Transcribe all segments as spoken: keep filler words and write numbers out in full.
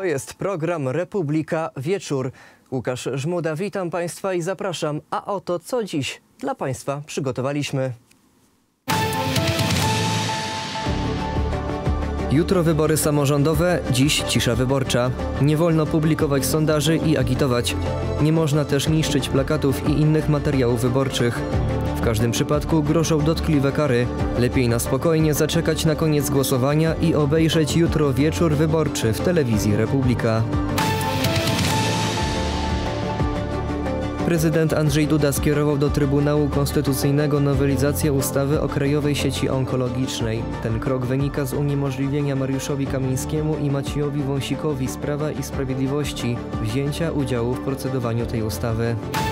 jest program Republika Wieczór. Łukasz Żmuda, witam Państwa i zapraszam. A oto co dziś dla Państwa przygotowaliśmy. Jutro wybory samorządowe, dziś cisza wyborcza. Nie wolno publikować sondaży i agitować. Nie można też niszczyć plakatów i innych materiałów wyborczych. W każdym przypadku grożą dotkliwe kary. Lepiej na spokojnie zaczekać na koniec głosowania i obejrzeć jutro wieczór wyborczy w telewizji Republika. Prezydent Andrzej Duda skierował do Trybunału Konstytucyjnego nowelizację ustawy o Krajowej Sieci Onkologicznej. Ten krok wynika z uniemożliwienia Mariuszowi Kamińskiemu i Maciejowi Wąsikowi z Prawa i Sprawiedliwości wzięcia udziału w procedowaniu tej ustawy.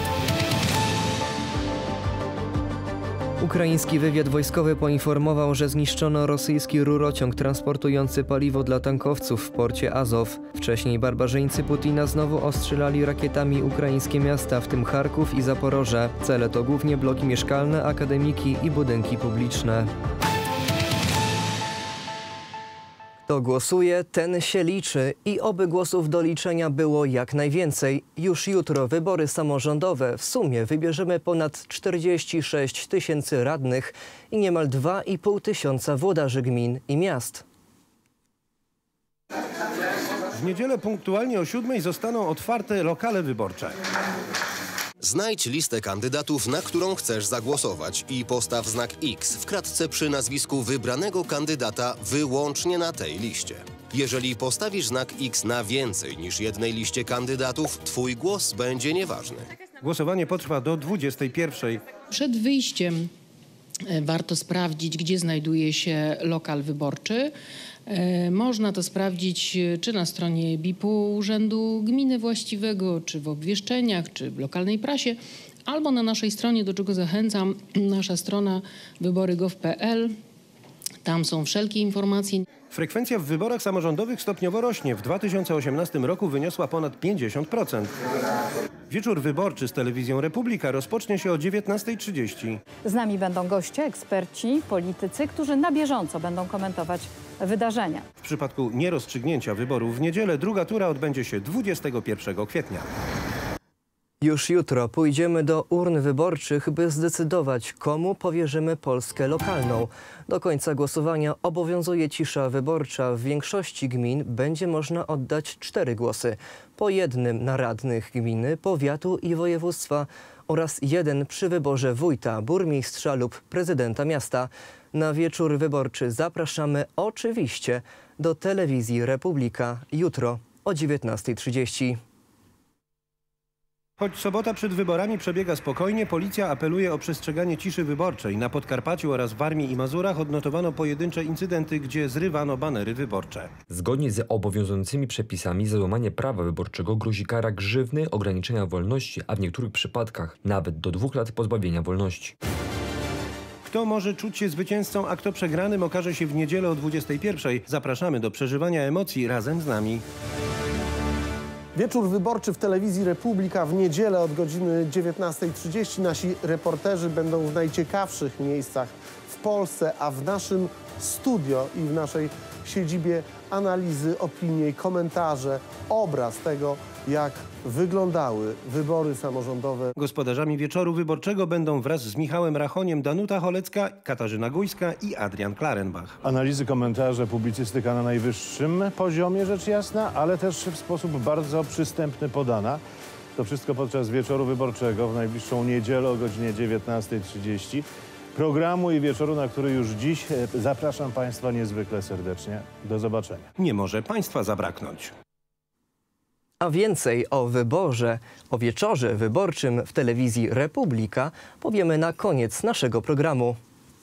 Ukraiński wywiad wojskowy poinformował, że zniszczono rosyjski rurociąg transportujący paliwo dla tankowców w porcie Azow. Wcześniej barbarzyńcy Putina znowu ostrzelali rakietami ukraińskie miasta, w tym Charków i Zaporoże. Cele to głównie bloki mieszkalne, akademiki i budynki publiczne. Kto głosuje, ten się liczy i oby głosów do liczenia było jak najwięcej. Już jutro wybory samorządowe. W sumie wybierzemy ponad czterdzieści sześć tysięcy radnych i niemal dwa i pół tysiąca włodarzy gmin i miast. W niedzielę punktualnie o siódmej zostaną otwarte lokale wyborcze. Znajdź listę kandydatów, na którą chcesz zagłosować i postaw znak X w kratce przy nazwisku wybranego kandydata wyłącznie na tej liście. Jeżeli postawisz znak X na więcej niż jednej liście kandydatów, twój głos będzie nieważny. Głosowanie potrwa do dwudziestej pierwszej. Przed wyjściem warto sprawdzić, gdzie znajduje się lokal wyborczy. Można to sprawdzić czy na stronie B I P-u Urzędu Gminy Właściwego, czy w obwieszczeniach, czy w lokalnej prasie, albo na naszej stronie, do czego zachęcam, nasza strona wybory kropka gov kropka p l. Tam są wszelkie informacje. Frekwencja w wyborach samorządowych stopniowo rośnie. W dwa tysiące osiemnastym roku wyniosła ponad pięćdziesiąt procent. Wieczór wyborczy z telewizją Republika rozpocznie się o dziewiętnastej trzydzieści. Z nami będą goście, eksperci, politycy, którzy na bieżąco będą komentować wydarzenia. W przypadku nierozstrzygnięcia wyborów w niedzielę druga tura odbędzie się dwudziestego pierwszego kwietnia. Już jutro pójdziemy do urn wyborczych, by zdecydować, komu powierzymy Polskę lokalną. Do końca głosowania obowiązuje cisza wyborcza. W większości gmin będzie można oddać cztery głosy. Po jednym na radnych gminy, powiatu i województwa oraz jeden przy wyborze wójta, burmistrza lub prezydenta miasta. Na wieczór wyborczy zapraszamy oczywiście do telewizji Republika jutro o dziewiętnastej trzydzieści. Choć sobota przed wyborami przebiega spokojnie, policja apeluje o przestrzeganie ciszy wyborczej. Na Podkarpaciu oraz w Warmii i Mazurach odnotowano pojedyncze incydenty, gdzie zrywano banery wyborcze. Zgodnie z obowiązującymi przepisami za złamanie prawa wyborczego grozi kara grzywny, ograniczenia wolności, a w niektórych przypadkach nawet do dwóch lat pozbawienia wolności. Kto może czuć się zwycięzcą, a kto przegranym, okaże się w niedzielę o dwudziestej pierwszej. Zapraszamy do przeżywania emocji razem z nami. Wieczór wyborczy w telewizji Republika w niedzielę od godziny dziewiętnastej trzydzieści. Nasi reporterzy będą w najciekawszych miejscach w Polsce, a w naszym studio i w naszej siedzibie analizy, opinie i komentarze, obraz tego, jak wyglądały wybory samorządowe. Gospodarzami wieczoru wyborczego będą wraz z Michałem Rachoniem Danuta Holecka, Katarzyna Gujska i Adrian Klarenbach. Analizy, komentarze, publicystyka na najwyższym poziomie, rzecz jasna, ale też w sposób bardzo przystępny podana. To wszystko podczas wieczoru wyborczego w najbliższą niedzielę o godzinie dziewiętnastej trzydzieści. Programu i wieczoru, na który już dziś zapraszam Państwa niezwykle serdecznie. Do zobaczenia. Nie może Państwa zabraknąć. A więcej o wyborze, o wieczorze wyborczym w telewizji Republika powiemy na koniec naszego programu.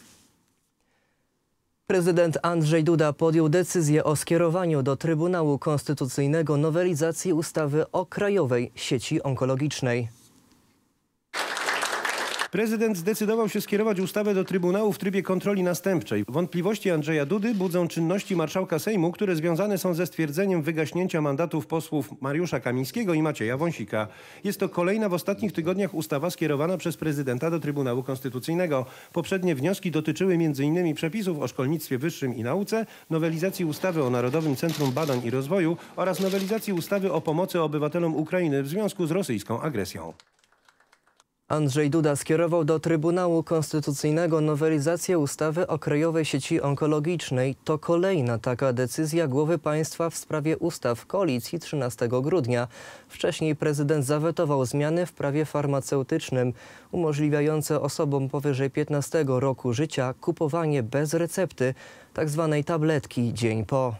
Prezydent Andrzej Duda podjął decyzję o skierowaniu do Trybunału Konstytucyjnego nowelizacji ustawy o Krajowej Sieci Onkologicznej. Prezydent zdecydował się skierować ustawę do Trybunału w trybie kontroli następczej. Wątpliwości Andrzeja Dudy budzą czynności marszałka Sejmu, które związane są ze stwierdzeniem wygaśnięcia mandatów posłów Mariusza Kamińskiego i Macieja Wąsika. Jest to kolejna w ostatnich tygodniach ustawa skierowana przez prezydenta do Trybunału Konstytucyjnego. Poprzednie wnioski dotyczyły między innymi przepisów o szkolnictwie wyższym i nauce, nowelizacji ustawy o Narodowym Centrum Badań i Rozwoju oraz nowelizacji ustawy o pomocy obywatelom Ukrainy w związku z rosyjską agresją. Andrzej Duda skierował do Trybunału Konstytucyjnego nowelizację ustawy o Krajowej Sieci Onkologicznej. To kolejna taka decyzja głowy państwa w sprawie ustaw koalicji trzynastego grudnia. Wcześniej prezydent zawetował zmiany w prawie farmaceutycznym umożliwiające osobom powyżej piętnastego roku życia kupowanie bez recepty tzw. tabletki dzień po.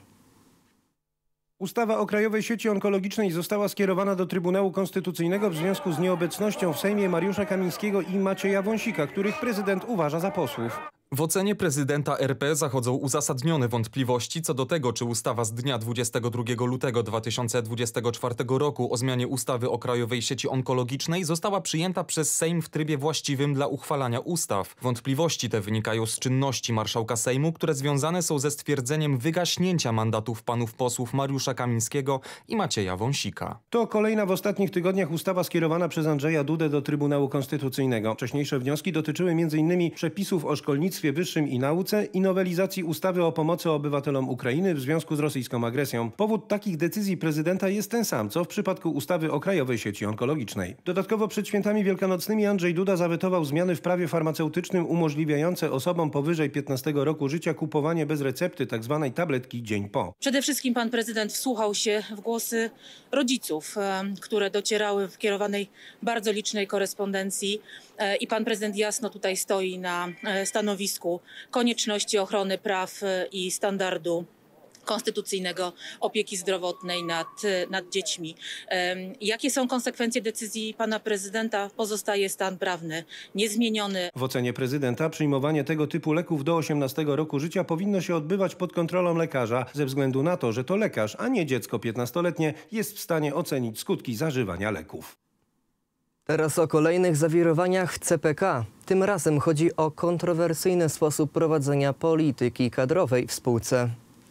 Ustawa o Krajowej Sieci Onkologicznej została skierowana do Trybunału Konstytucyjnego w związku z nieobecnością w Sejmie Mariusza Kamińskiego i Macieja Wąsika, których prezydent uważa za posłów. W ocenie prezydenta R P zachodzą uzasadnione wątpliwości co do tego, czy ustawa z dnia dwudziestego drugiego lutego dwa tysiące dwudziestego czwartego roku o zmianie ustawy o Krajowej Sieci Onkologicznej została przyjęta przez Sejm w trybie właściwym dla uchwalania ustaw. Wątpliwości te wynikają z czynności marszałka Sejmu, które związane są ze stwierdzeniem wygaśnięcia mandatów panów posłów Mariusza Kamińskiego i Macieja Wąsika. To kolejna w ostatnich tygodniach ustawa skierowana przez Andrzeja Dudę do Trybunału Konstytucyjnego. Wcześniejsze wnioski dotyczyły m in przepisów o szkolnictwie wyższym i nauce i nowelizacji ustawy o pomocy obywatelom Ukrainy w związku z rosyjską agresją. Powód takich decyzji prezydenta jest ten sam, co w przypadku ustawy o Krajowej Sieci Onkologicznej. Dodatkowo przed świętami wielkanocnymi Andrzej Duda zawetował zmiany w prawie farmaceutycznym umożliwiające osobom powyżej piętnastego roku życia kupowanie bez recepty tzw. tabletki dzień po. Przede wszystkim pan prezydent wsłuchał się w głosy rodziców, które docierały w kierowanej bardzo licznej korespondencji i pan prezydent jasno tutaj stoi na stanowisku konieczności ochrony praw i standardu konstytucyjnego opieki zdrowotnej nad, nad dziećmi. Jakie są konsekwencje decyzji pana prezydenta? Pozostaje stan prawny niezmieniony. W ocenie prezydenta przyjmowanie tego typu leków do osiemnastego roku życia powinno się odbywać pod kontrolą lekarza ze względu na to, że to lekarz, a nie dziecko piętnastoletnie jest w stanie ocenić skutki zażywania leków. Teraz o kolejnych zawirowaniach w C P K. Tym razem chodzi o kontrowersyjny sposób prowadzenia polityki kadrowej w spółce.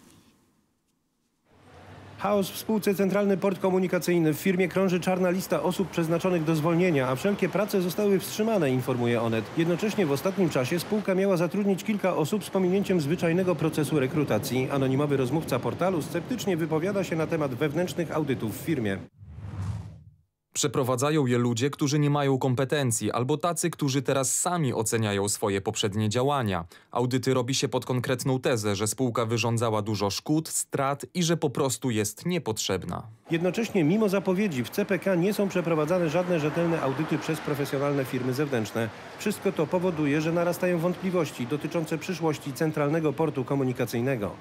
Chaos w spółce Centralny Port Komunikacyjny. W firmie krąży czarna lista osób przeznaczonych do zwolnienia, a wszelkie prace zostały wstrzymane, informuje Onet. Jednocześnie w ostatnim czasie spółka miała zatrudnić kilka osób z pominięciem zwyczajnego procesu rekrutacji. Anonimowy rozmówca portalu sceptycznie wypowiada się na temat wewnętrznych audytów w firmie. Przeprowadzają je ludzie, którzy nie mają kompetencji, albo tacy, którzy teraz sami oceniają swoje poprzednie działania. Audyty robi się pod konkretną tezę, że spółka wyrządzała dużo szkód, strat i że po prostu jest niepotrzebna. Jednocześnie mimo zapowiedzi w C P K nie są przeprowadzane żadne rzetelne audyty przez profesjonalne firmy zewnętrzne. Wszystko to powoduje, że narastają wątpliwości dotyczące przyszłości Centralnego Portu Komunikacyjnego.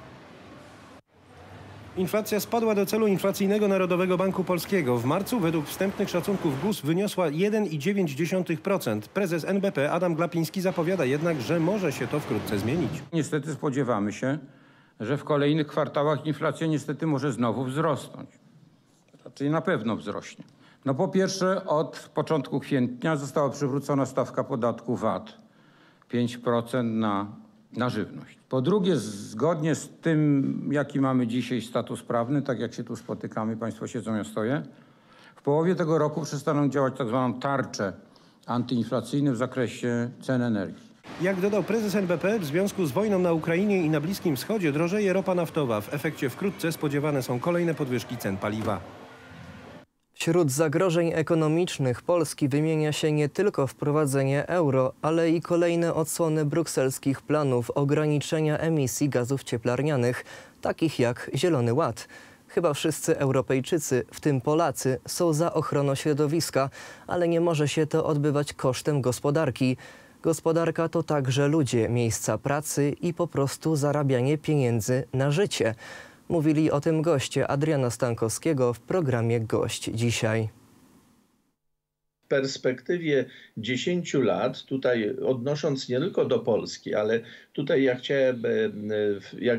Inflacja spadła do celu inflacyjnego Narodowego Banku Polskiego. W marcu według wstępnych szacunków G U S wyniosła jeden i dziewięć dziesiątych procent. Prezes N B P Adam Glapiński zapowiada jednak, że może się to wkrótce zmienić. Niestety spodziewamy się, że w kolejnych kwartałach inflacja niestety może znowu wzrosnąć. Raczej na pewno wzrośnie. No po pierwsze od początku kwietnia została przywrócona stawka podatku V A T pięć procent na na żywność. Po drugie, zgodnie z tym, jaki mamy dzisiaj status prawny, tak jak się tu spotykamy, państwo siedzą, ja stoję, w połowie tego roku przestaną działać tak zwaną tarczę antyinflacyjną w zakresie cen energii. Jak dodał prezes N B P, w związku z wojną na Ukrainie i na Bliskim Wschodzie drożeje ropa naftowa. W efekcie wkrótce spodziewane są kolejne podwyżki cen paliwa. Wśród zagrożeń ekonomicznych Polski wymienia się nie tylko wprowadzenie euro, ale i kolejne odsłony brukselskich planów ograniczenia emisji gazów cieplarnianych, takich jak Zielony Ład. Chyba wszyscy Europejczycy, w tym Polacy, są za ochroną środowiska, ale nie może się to odbywać kosztem gospodarki. Gospodarka to także ludzie, miejsca pracy i po prostu zarabianie pieniędzy na życie. Mówili o tym goście Adriana Stankowskiego w programie Gość dzisiaj. W perspektywie dziesięciu lat, tutaj odnosząc nie tylko do Polski, ale tutaj ja chciałem jakby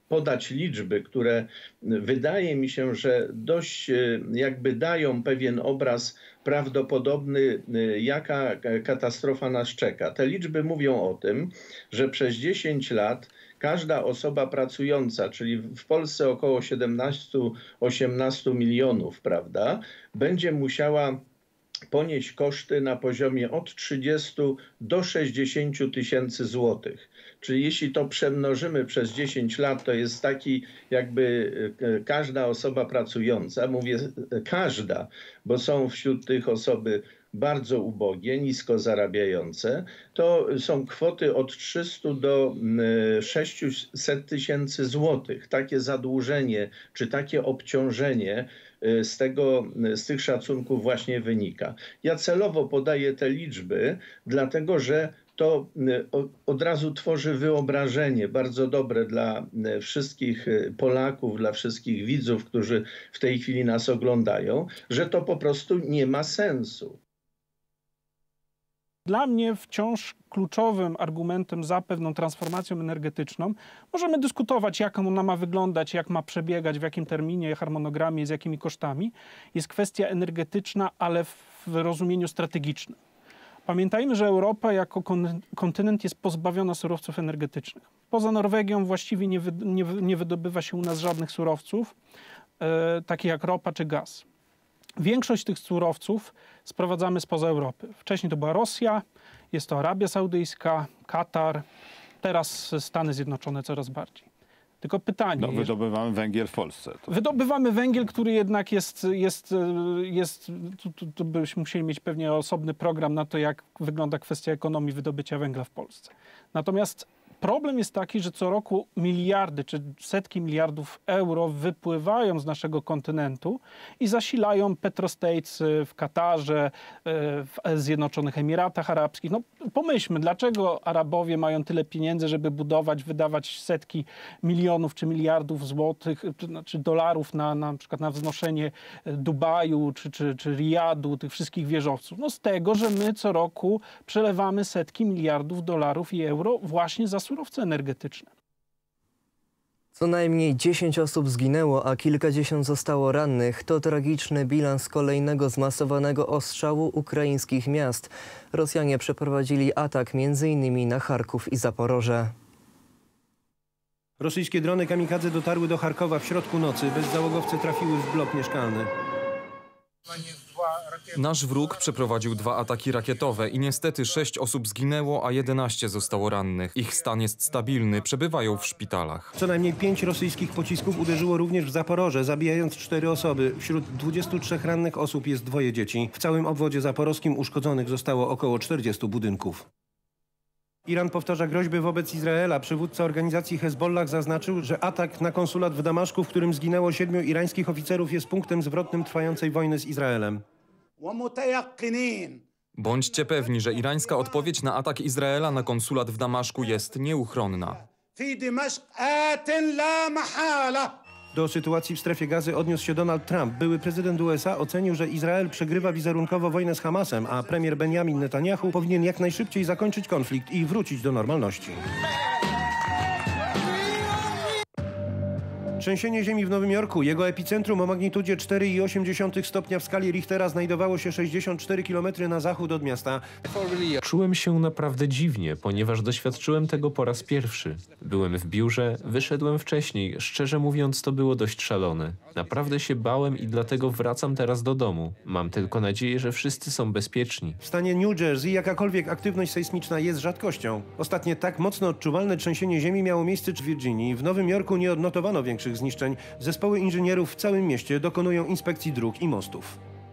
podać liczby, które wydaje mi się, że dość jakby dają pewien obraz prawdopodobny, jaka katastrofa nas czeka. Te liczby mówią o tym, że przez dziesięć lat każda osoba pracująca, czyli w Polsce około siedemnaście osiemnaście milionów, prawda, będzie musiała ponieść koszty na poziomie od trzydziestu do sześćdziesięciu tysięcy złotych. Czyli jeśli to przemnożymy przez dziesięć lat, to jest taki jakby każda osoba pracująca, mówię każda, bo są wśród tych osoby bardzo ubogie, nisko zarabiające, to są kwoty od trzystu do sześciuset tysięcy złotych. Takie zadłużenie czy takie obciążenie z, tego, z tych szacunków właśnie wynika. Ja celowo podaję te liczby, dlatego że to od razu tworzy wyobrażenie bardzo dobre dla wszystkich Polaków, dla wszystkich widzów, którzy w tej chwili nas oglądają, że to po prostu nie ma sensu. Dla mnie wciąż kluczowym argumentem za pewną transformacją energetyczną, możemy dyskutować, jak ona ma wyglądać, jak ma przebiegać, w jakim terminie, harmonogramie, z jakimi kosztami, jest kwestia energetyczna, ale w rozumieniu strategicznym. Pamiętajmy, że Europa jako kontynent jest pozbawiona surowców energetycznych. Poza Norwegią właściwie nie, wy, nie, nie wydobywa się u nas żadnych surowców, e, takich jak ropa czy gaz. Większość tych surowców sprowadzamy spoza Europy. Wcześniej to była Rosja, jest to Arabia Saudyjska, Katar, teraz Stany Zjednoczone coraz bardziej. Tylko pytanie... No, wydobywamy węgiel w Polsce. To... Wydobywamy węgiel, który jednak jest... jest, jest tu, tu, tu byśmy musieli mieć pewnie osobny program na to, jak wygląda kwestia ekonomii wydobycia węgla w Polsce. Natomiast problem jest taki, że co roku miliardy czy setki miliardów euro wypływają z naszego kontynentu i zasilają petrostates w Katarze, w Zjednoczonych Emiratach Arabskich. No pomyślmy, dlaczego Arabowie mają tyle pieniędzy, żeby budować, wydawać setki milionów czy miliardów złotych, czy, czy dolarów na, na przykład na wznoszenie Dubaju czy, czy, czy Riyadu, tych wszystkich wieżowców? No z tego, że my co roku przelewamy setki miliardów dolarów i euro właśnie za surowce energetyczne. Co najmniej dziesięć osób zginęło, a kilkadziesiąt zostało rannych. To tragiczny bilans kolejnego zmasowanego ostrzału ukraińskich miast. Rosjanie przeprowadzili atak między innymi na Charków i Zaporoże. Rosyjskie drony kamikadze dotarły do Charkowa w środku nocy. Bezzałogowce trafiły w blok mieszkalny. Nasz wróg przeprowadził dwa ataki rakietowe i niestety sześć osób zginęło, a jedenaście zostało rannych. Ich stan jest stabilny, przebywają w szpitalach. Co najmniej pięć rosyjskich pocisków uderzyło również w Zaporoże, zabijając cztery osoby. Wśród dwudziestu trzech rannych osób jest dwoje dzieci. W całym obwodzie zaporowskim uszkodzonych zostało około czterdziestu budynków. Iran powtarza groźby wobec Izraela. Przywódca organizacji Hezbollah zaznaczył, że atak na konsulat w Damaszku, w którym zginęło siedmiu irańskich oficerów, jest punktem zwrotnym trwającej wojny z Izraelem. Bądźcie pewni, że irańska odpowiedź na atak Izraela na konsulat w Damaszku jest nieuchronna. Do sytuacji w strefie Gazy odniósł się Donald Trump. Były prezydent U S A ocenił, że Izrael przegrywa wizerunkowo wojnę z Hamasem, a premier Benjamin Netanyahu powinien jak najszybciej zakończyć konflikt i wrócić do normalności. Trzęsienie ziemi w Nowym Jorku. Jego epicentrum o magnitudzie cztery i osiem dziesiątych stopnia w skali Richtera znajdowało się sześćdziesiąt cztery kilometry na zachód od miasta. Czułem się naprawdę dziwnie, ponieważ doświadczyłem tego po raz pierwszy. Byłem w biurze, wyszedłem wcześniej. Szczerze mówiąc, to było dość szalone. Naprawdę się bałem i dlatego wracam teraz do domu. Mam tylko nadzieję, że wszyscy są bezpieczni. W stanie New Jersey jakakolwiek aktywność sejsmiczna jest rzadkością. Ostatnie tak mocno odczuwalne trzęsienie ziemi miało miejsce w Virginii. W Nowym Jorku nie odnotowano większych zniszczeń. Zespoły inżynierów w całym mieście dokonują inspekcji dróg i mostów.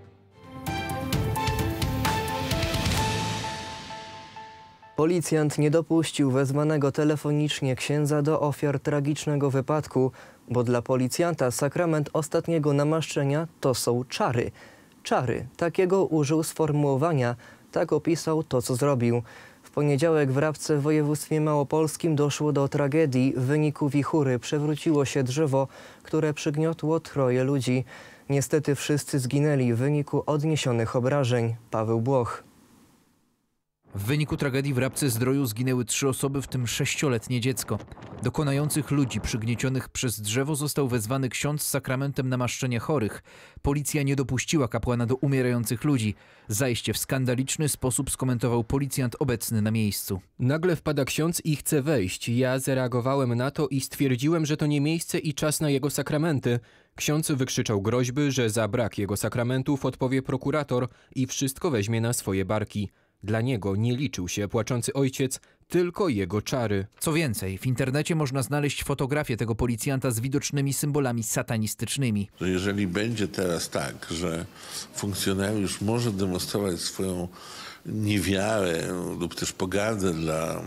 Policjant nie dopuścił wezwanego telefonicznie księdza do ofiar tragicznego wypadku, bo dla policjanta sakrament ostatniego namaszczenia to są czary. Czary. Takiego użył sformułowania, tak opisał to, co zrobił. W poniedziałek w Rabce w województwie małopolskim doszło do tragedii. W wyniku wichury przewróciło się drzewo, które przygniotło troje ludzi. Niestety wszyscy zginęli w wyniku odniesionych obrażeń. Paweł Błoch. W wyniku tragedii w Rabce-Zdroju zginęły trzy osoby, w tym sześcioletnie dziecko. Do konających ludzi przygniecionych przez drzewo został wezwany ksiądz z sakramentem namaszczenia chorych. Policja nie dopuściła kapłana do umierających ludzi. Zajście w skandaliczny sposób skomentował policjant obecny na miejscu. Nagle wpada ksiądz i chce wejść. Ja zareagowałem na to i stwierdziłem, że to nie miejsce i czas na jego sakramenty. Ksiądz wykrzyczał groźby, że za brak jego sakramentów odpowie prokurator i wszystko weźmie na swoje barki. Dla niego nie liczył się płaczący ojciec, tylko jego czary. Co więcej, w internecie można znaleźć fotografię tego policjanta z widocznymi symbolami satanistycznymi. Że jeżeli będzie teraz tak, że funkcjonariusz może demonstrować swoją niewiarę lub też pogardę dla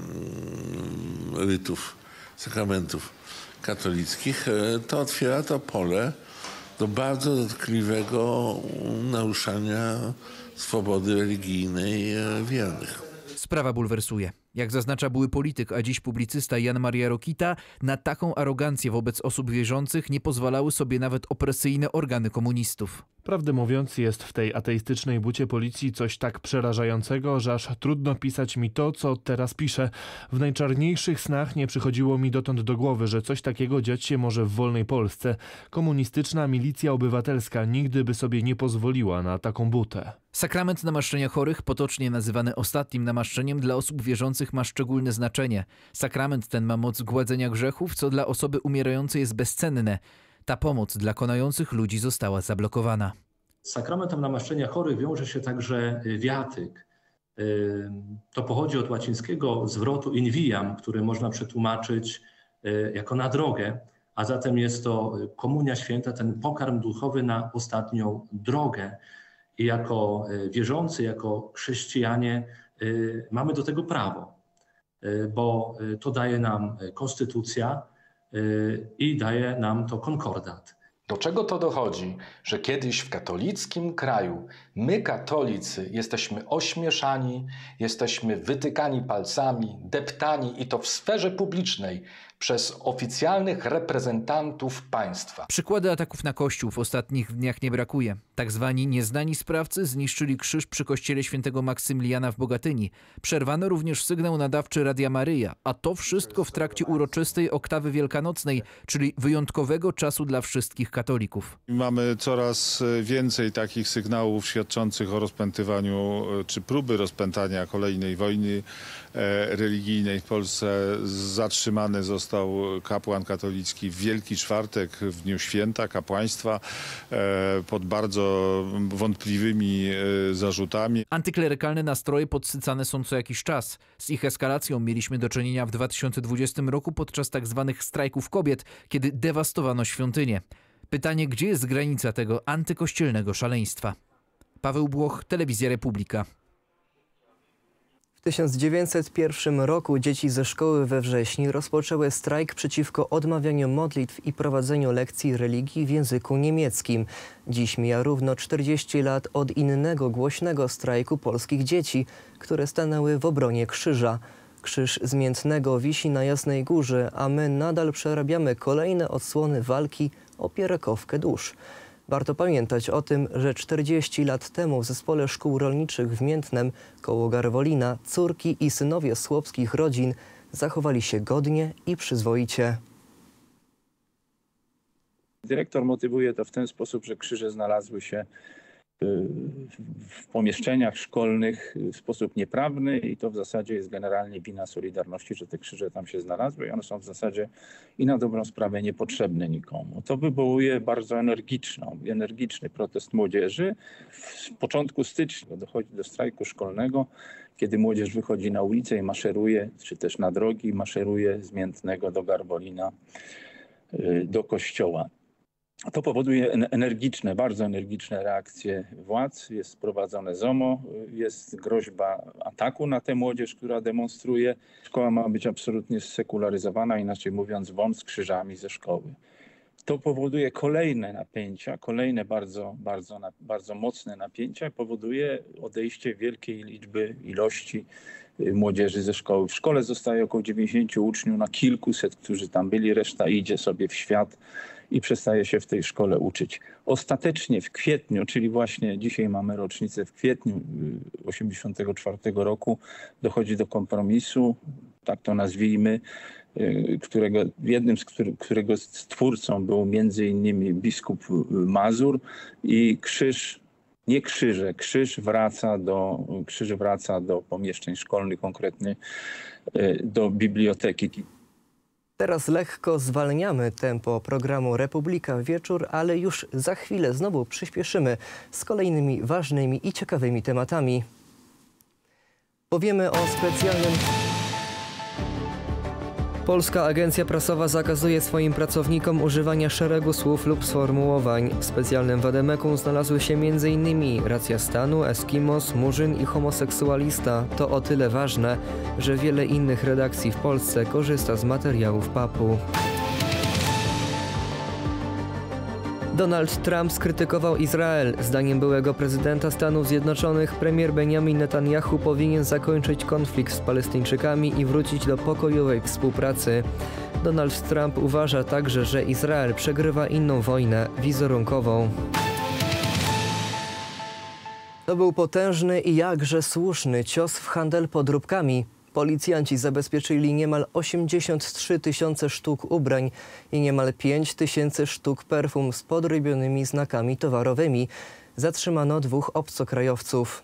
rytów, sakramentów katolickich, to otwiera to pole do bardzo dotkliwego naruszania swobody religijnej wiernych. Sprawa bulwersuje. Jak zaznacza były polityk, a dziś publicysta Jan Maria Rokita, na taką arogancję wobec osób wierzących nie pozwalały sobie nawet opresyjne organy komunistów. Prawdę mówiąc, jest w tej ateistycznej bucie policji coś tak przerażającego, że aż trudno pisać mi to, co teraz piszę. W najczarniejszych snach nie przychodziło mi dotąd do głowy, że coś takiego dziać się może w wolnej Polsce. Komunistyczna milicja obywatelska nigdy by sobie nie pozwoliła na taką butę. Sakrament namaszczenia chorych, potocznie nazywany ostatnim namaszczeniem, dla osób wierzących ma szczególne znaczenie. Sakrament ten ma moc gładzenia grzechów, co dla osoby umierającej jest bezcenne. Ta pomoc dla konających ludzi została zablokowana. Z sakramentem namaszczenia chorych wiąże się także wiatyk. To pochodzi od łacińskiego zwrotu in viam, który można przetłumaczyć jako na drogę, a zatem jest to komunia święta, ten pokarm duchowy na ostatnią drogę. I jako wierzący, jako chrześcijanie mamy do tego prawo, bo to daje nam konstytucja i daje nam to konkordat. Do czego to dochodzi, że kiedyś w katolickim kraju my, katolicy, jesteśmy ośmieszani, jesteśmy wytykani palcami, deptani i to w sferze publicznej przez oficjalnych reprezentantów państwa. Przykłady ataków na kościół w ostatnich dniach nie brakuje. Tak zwani nieznani sprawcy zniszczyli krzyż przy kościele świętego Maksymiliana w Bogatyni. Przerwano również sygnał nadawczy Radia Maryja, a to wszystko w trakcie uroczystej oktawy wielkanocnej, czyli wyjątkowego czasu dla wszystkich katolików. Mamy coraz więcej takich sygnałów świadczących o rozpętywaniu czy próby rozpętania kolejnej wojny religijnej w Polsce. Zatrzymany został kapłan katolicki w Wielki Czwartek, w dniu święta kapłaństwa, pod bardzo wątpliwymi zarzutami. Antyklerykalne nastroje podsycane są co jakiś czas. Z ich eskalacją mieliśmy do czynienia w dwa tysiące dwudziestym roku podczas tak zwanych strajków kobiet, kiedy dewastowano świątynie. Pytanie, gdzie jest granica tego antykościelnego szaleństwa? Paweł Błoch, Telewizja Republika. W tysiąc dziewięćset pierwszym roku dzieci ze szkoły we Wrześni rozpoczęły strajk przeciwko odmawianiu modlitw i prowadzeniu lekcji religii w języku niemieckim. Dziś mija równo czterdzieści lat od innego głośnego strajku polskich dzieci, które stanęły w obronie krzyża. Krzyż Zmiętnego wisi na Jasnej Górze, a my nadal przerabiamy kolejne odsłony walki o pierakowkę dusz. Warto pamiętać o tym, że czterdzieści lat temu w Zespole Szkół Rolniczych w Miętnem koło Garwolina córki i synowie słopskich rodzin zachowali się godnie i przyzwoicie. Dyrektor motywuje to w ten sposób, że krzyże znalazły się w pomieszczeniach szkolnych w sposób nieprawny i to w zasadzie jest generalnie wina Solidarności, że te krzyże tam się znalazły i one są w zasadzie i na dobrą sprawę niepotrzebne nikomu. To wywołuje bardzo energiczną, energiczny protest młodzieży. W początku stycznia dochodzi do strajku szkolnego, kiedy młodzież wychodzi na ulicę i maszeruje, czy też na drogi, maszeruje z Miętnego do Garwolina, do kościoła. To powoduje energiczne, bardzo energiczne reakcje władz. Jest sprowadzone Z O M O, jest groźba ataku na tę młodzież, która demonstruje. Szkoła ma być absolutnie sekularyzowana, inaczej mówiąc won z krzyżami ze szkoły. To powoduje kolejne napięcia, kolejne bardzo, bardzo, bardzo mocne napięcia, powoduje odejście wielkiej liczby, ilości młodzieży ze szkoły. W szkole zostaje około dziewięćdziesięciu uczniów na kilkuset, którzy tam byli, reszta idzie sobie w świat i przestaje się w tej szkole uczyć. Ostatecznie w kwietniu, czyli właśnie dzisiaj mamy rocznicę, w kwietniu osiemdziesiątego czwartego roku dochodzi do kompromisu, tak to nazwijmy, którego, jednym z który, którego twórcą był między innymi biskup Mazur i krzyż, nie krzyże, krzyż wraca do, krzyż wraca do pomieszczeń szkolnych, konkretnie do biblioteki. Teraz lekko zwalniamy tempo programu Republika Wieczór, ale już za chwilę znowu przyspieszymy z kolejnymi ważnymi i ciekawymi tematami. Powiemy o specjalnym... Polska Agencja Prasowa zakazuje swoim pracownikom używania szeregu słów lub sformułowań. W specjalnym wademekum znalazły się między innymi racja stanu, eskimos, murzyn i homoseksualista. To o tyle ważne, że wiele innych redakcji w Polsce korzysta z materiałów papu. Donald Trump skrytykował Izrael. Zdaniem byłego prezydenta Stanów Zjednoczonych premier Benjamin Netanyahu powinien zakończyć konflikt z Palestyńczykami i wrócić do pokojowej współpracy. Donald Trump uważa także, że Izrael przegrywa inną wojnę wizerunkową. To był potężny i jakże słuszny cios w handel podróbkami. Policjanci zabezpieczyli niemal osiemdziesiąt trzy tysiące sztuk ubrań i niemal pięć tysięcy sztuk perfum z podrobionymi znakami towarowymi. Zatrzymano dwóch obcokrajowców.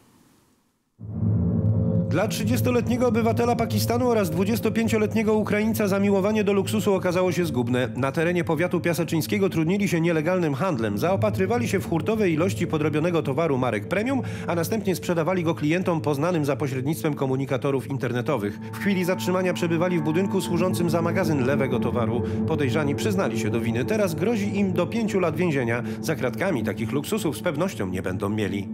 Dla trzydziestoletniego obywatela Pakistanu oraz dwudziestopięcioletniego Ukraińca zamiłowanie do luksusu okazało się zgubne. Na terenie powiatu piaseczyńskiego trudnili się nielegalnym handlem. Zaopatrywali się w hurtowe ilości podrobionego towaru marek premium, a następnie sprzedawali go klientom poznanym za pośrednictwem komunikatorów internetowych. W chwili zatrzymania przebywali w budynku służącym za magazyn lewego towaru. Podejrzani przyznali się do winy. Teraz grozi im do pięciu lat więzienia. Za kratkami takich luksusów z pewnością nie będą mieli.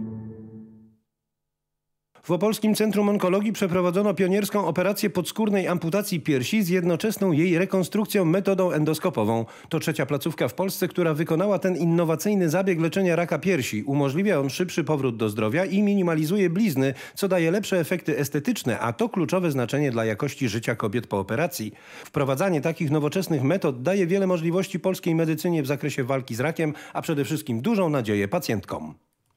W Opolskim Centrum Onkologii przeprowadzono pionierską operację podskórnej amputacji piersi z jednoczesną jej rekonstrukcją metodą endoskopową. To trzecia placówka w Polsce, która wykonała ten innowacyjny zabieg leczenia raka piersi. Umożliwia on szybszy powrót do zdrowia i minimalizuje blizny, co daje lepsze efekty estetyczne, a to kluczowe znaczenie dla jakości życia kobiet po operacji. Wprowadzanie takich nowoczesnych metod daje wiele możliwości polskiej medycynie w zakresie walki z rakiem, a przede wszystkim dużą nadzieję pacjentkom.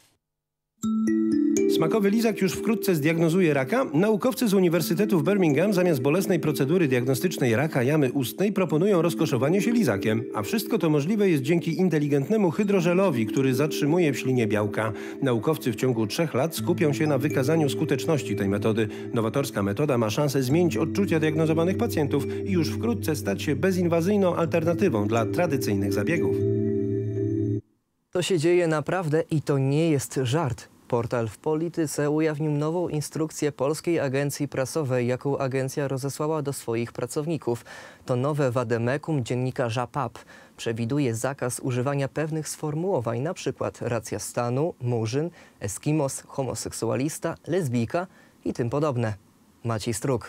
Smakowy lizak już wkrótce zdiagnozuje raka. Naukowcy z Uniwersytetu w Birmingham zamiast bolesnej procedury diagnostycznej raka jamy ustnej proponują rozkoszowanie się lizakiem. A wszystko to możliwe jest dzięki inteligentnemu hydrożelowi, który zatrzymuje w ślinie białka. Naukowcy w ciągu trzech lat skupią się na wykazaniu skuteczności tej metody. Nowatorska metoda ma szansę zmienić odczucia diagnozowanych pacjentów i już wkrótce stać się bezinwazyjną alternatywą dla tradycyjnych zabiegów. To się dzieje naprawdę i to nie jest żart. Portal w Polityce ujawnił nową instrukcję Polskiej Agencji Prasowej, jaką agencja rozesłała do swoich pracowników. To nowe wademekum dziennikarza P A P. Przewiduje zakaz używania pewnych sformułowań, np. racja stanu, murzyn, eskimos, homoseksualista, lesbijka i tym podobne. Maciej Struk.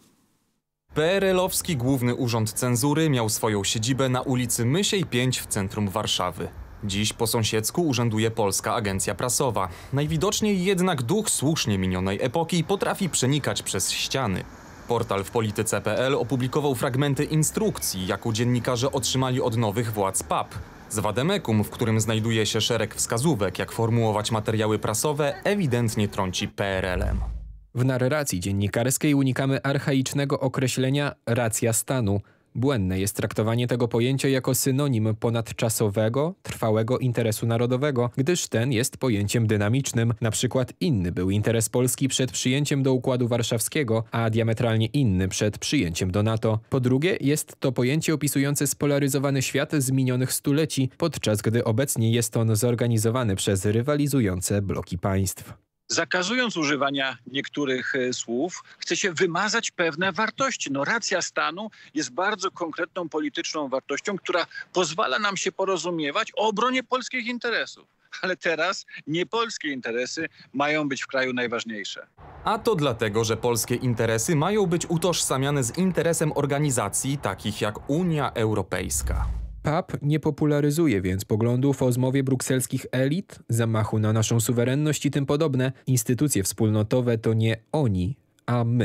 P R L-owski Główny Urząd Cenzury miał swoją siedzibę na ulicy Mysiej pięć w centrum Warszawy. Dziś po sąsiedzku urzęduje Polska Agencja Prasowa. Najwidoczniej jednak duch słusznie minionej epoki potrafi przenikać przez ściany. Portal w Polityce kropka p l opublikował fragmenty instrukcji, jaką dziennikarze otrzymali od nowych władz P A P. Z wademekum, w którym znajduje się szereg wskazówek, jak formułować materiały prasowe, ewidentnie trąci P R L-em. W narracji dziennikarskiej unikamy archaicznego określenia racja stanu. Błędne jest traktowanie tego pojęcia jako synonim ponadczasowego, trwałego interesu narodowego, gdyż ten jest pojęciem dynamicznym. Na przykład inny był interes Polski przed przyjęciem do Układu Warszawskiego, a diametralnie inny przed przyjęciem do NATO. Po drugie, jest to pojęcie opisujące spolaryzowany świat z minionych stuleci, podczas gdy obecnie jest on zorganizowany przez rywalizujące bloki państw. Zakazując używania niektórych słów, chce się wymazać pewne wartości. No, racja stanu jest bardzo konkretną polityczną wartością, która pozwala nam się porozumiewać o obronie polskich interesów. Ale teraz nie polskie interesy mają być w kraju najważniejsze. A to dlatego, że polskie interesy mają być utożsamiane z interesem organizacji takich jak Unia Europejska. P A P nie popularyzuje więc poglądów o zmowie brukselskich elit, zamachu na naszą suwerenność i tym podobne. Instytucje wspólnotowe to nie oni, a my.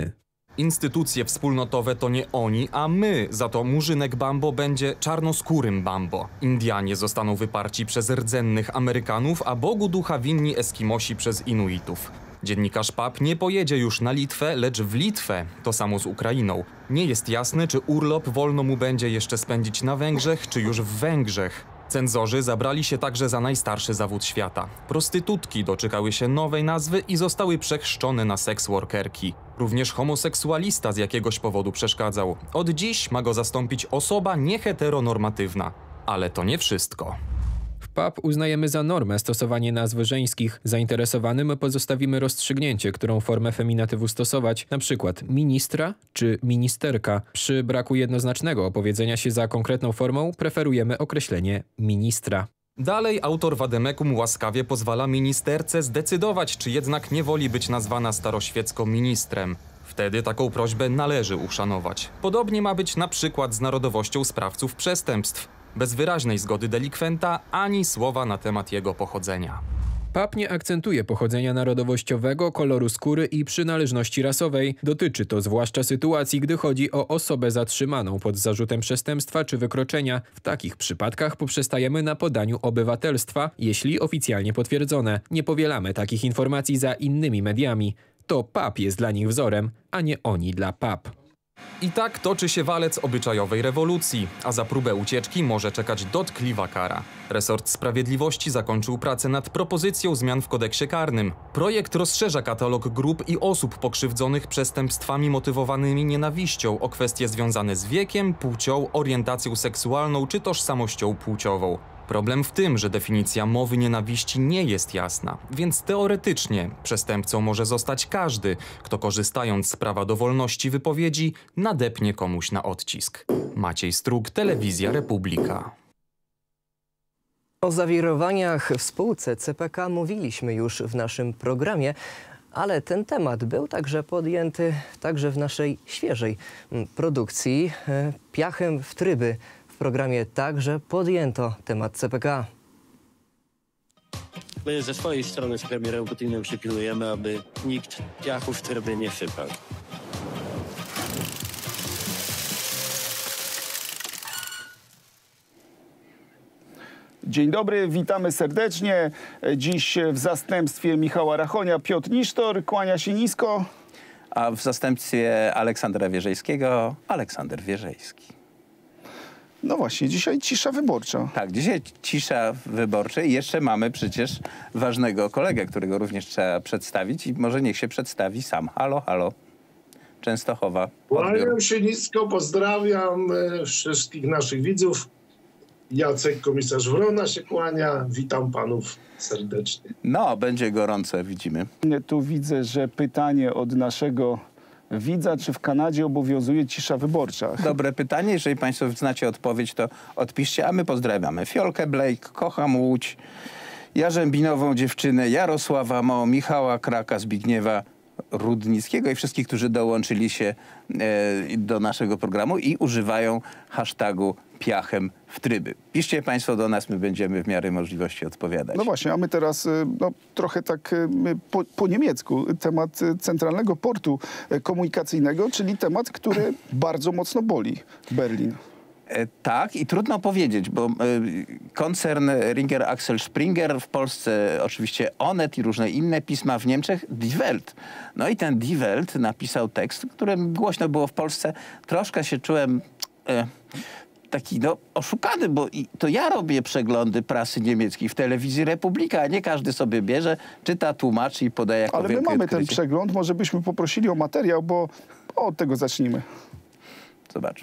Instytucje wspólnotowe to nie oni, a my. Za to Murzynek Bambo będzie czarnoskórym Bambo. Indianie zostaną wyparci przez rdzennych Amerykanów, a Bogu ducha winni Eskimosi przez Inuitów. Dziennikarz Pap nie pojedzie już na Litwę, lecz w Litwę. To samo z Ukrainą. Nie jest jasne, czy urlop wolno mu będzie jeszcze spędzić na Węgrzech, czy już w Węgrzech. Cenzorzy zabrali się także za najstarszy zawód świata. Prostytutki doczekały się nowej nazwy i zostały przechrzczone na seksworkerki. Również homoseksualista z jakiegoś powodu przeszkadzał. Od dziś ma go zastąpić osoba nieheteronormatywna. Ale to nie wszystko. W P A P uznajemy za normę stosowanie nazw żeńskich. Zainteresowanym pozostawimy rozstrzygnięcie, którą formę feminatywu stosować, na przykład ministra czy ministerka. Przy braku jednoznacznego opowiedzenia się za konkretną formą preferujemy określenie ministra. Dalej autor Wademekum łaskawie pozwala ministerce zdecydować, czy jednak nie woli być nazwana staroświecko ministrem. Wtedy taką prośbę należy uszanować. Podobnie ma być na przykład z narodowością sprawców przestępstw. Bez wyraźnej zgody delikwenta ani słowa na temat jego pochodzenia. P A P nie akcentuje pochodzenia narodowościowego, koloru skóry i przynależności rasowej. Dotyczy to zwłaszcza sytuacji, gdy chodzi o osobę zatrzymaną pod zarzutem przestępstwa czy wykroczenia. W takich przypadkach poprzestajemy na podaniu obywatelstwa, jeśli oficjalnie potwierdzone. Nie powielamy takich informacji za innymi mediami. To P A P jest dla nich wzorem, a nie oni dla P A P. I tak toczy się walec obyczajowej rewolucji, a za próbę ucieczki może czekać dotkliwa kara. Resort Sprawiedliwości zakończył pracę nad propozycją zmian w kodeksie karnym. Projekt rozszerza katalog grup i osób pokrzywdzonych przestępstwami motywowanymi nienawiścią o kwestie związane z wiekiem, płcią, orientacją seksualną czy tożsamością płciową. Problem w tym, że definicja mowy nienawiści nie jest jasna, więc teoretycznie przestępcą może zostać każdy, kto korzystając z prawa do wolności wypowiedzi nadepnie komuś na odcisk. Maciej Strug, Telewizja Republika. O zawirowaniach w spółce C P K mówiliśmy już w naszym programie, ale ten temat był także podjęty także w naszej świeżej produkcji Piachem w tryby. W programie także podjęto temat C P K. My ze swojej strony z premierem Putinem przypilnujemy, aby nikt piachu w tryby nie sypał. Dzień dobry, witamy serdecznie. Dziś w zastępstwie Michała Rachonia Piotr Nisztor, kłania się nisko. A w zastępstwie Aleksandra Wierzejskiego Aleksander Wierzejski. No właśnie, dzisiaj cisza wyborcza. Tak, dzisiaj cisza wyborcza i jeszcze mamy przecież ważnego kolegę, którego również trzeba przedstawić i może niech się przedstawi sam. Halo, halo. Częstochowa. Kłaniam się nisko, pozdrawiam wszystkich naszych widzów. Jacek, komisarz Wrona się kłania. Witam panów serdecznie. No, będzie gorąco, widzimy. Tu widzę, że pytanie od naszego widza, czy w Kanadzie obowiązuje cisza wyborcza? Dobre pytanie. Jeżeli państwo znacie odpowiedź, to odpiszcie, a my pozdrawiamy Fiolkę Blake, Kocham Łódź, Jarzębinową dziewczynę, Jarosława Mo, Michała Kraka, Zbigniewa Rudnickiego i wszystkich, którzy dołączyli się e, do naszego programu i używają hashtagu Piachem w tryby. Piszcie państwo do nas, my będziemy w miarę możliwości odpowiadać. No właśnie, a my teraz no, trochę tak po, po niemiecku. Temat Centralnego Portu Komunikacyjnego, czyli temat, który bardzo mocno boli Berlin. E, tak i trudno powiedzieć, bo e, koncern Ringer Axel Springer w Polsce, oczywiście Onet i różne inne pisma, w Niemczech Die Welt. No i ten Die Welt napisał tekst, którym głośno było w Polsce. Troszkę się czułem e, taki no, oszukany, bo i, to ja robię przeglądy prasy niemieckiej w Telewizji Republika, a nie każdy sobie bierze, czyta, tłumaczy i podaje jako Ale my mamy odkrycie. Ten przegląd, może byśmy poprosili o materiał, bo od tego zacznijmy. Zobaczmy.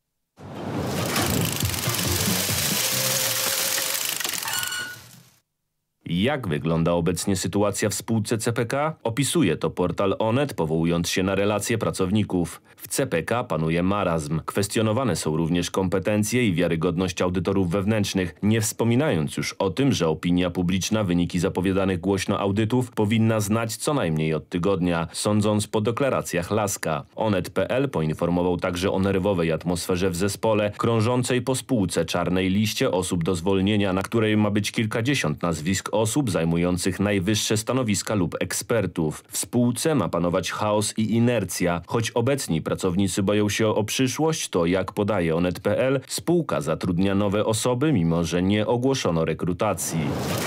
Jak wygląda obecnie sytuacja w spółce C P K? Opisuje to portal Onet, powołując się na relacje pracowników. W C P K panuje marazm. Kwestionowane są również kompetencje i wiarygodność audytorów wewnętrznych, nie wspominając już o tym, że opinia publiczna wyniki zapowiadanych głośno audytów powinna znać co najmniej od tygodnia, sądząc po deklaracjach Laska. Onet kropka pe el poinformował także o nerwowej atmosferze w zespole, krążącej po spółce czarnej liście osób do zwolnienia, na której ma być kilkadziesiąt nazwisk osób zajmujących najwyższe stanowiska lub ekspertów. W spółce ma panować chaos i inercja. Choć obecni pracownicy boją się o przyszłość, to jak podaje Onet kropka pe el, spółka zatrudnia nowe osoby, mimo że nie ogłoszono rekrutacji.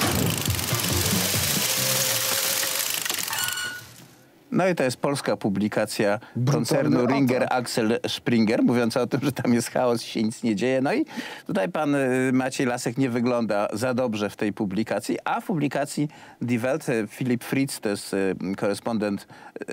No i to jest polska publikacja koncernu Ringer Axel Springer, mówiąca o tym, że tam jest chaos i się nic nie dzieje. No i tutaj pan Maciej Lasek nie wygląda za dobrze w tej publikacji, a w publikacji Die Welt Filip Fritz, to jest korespondent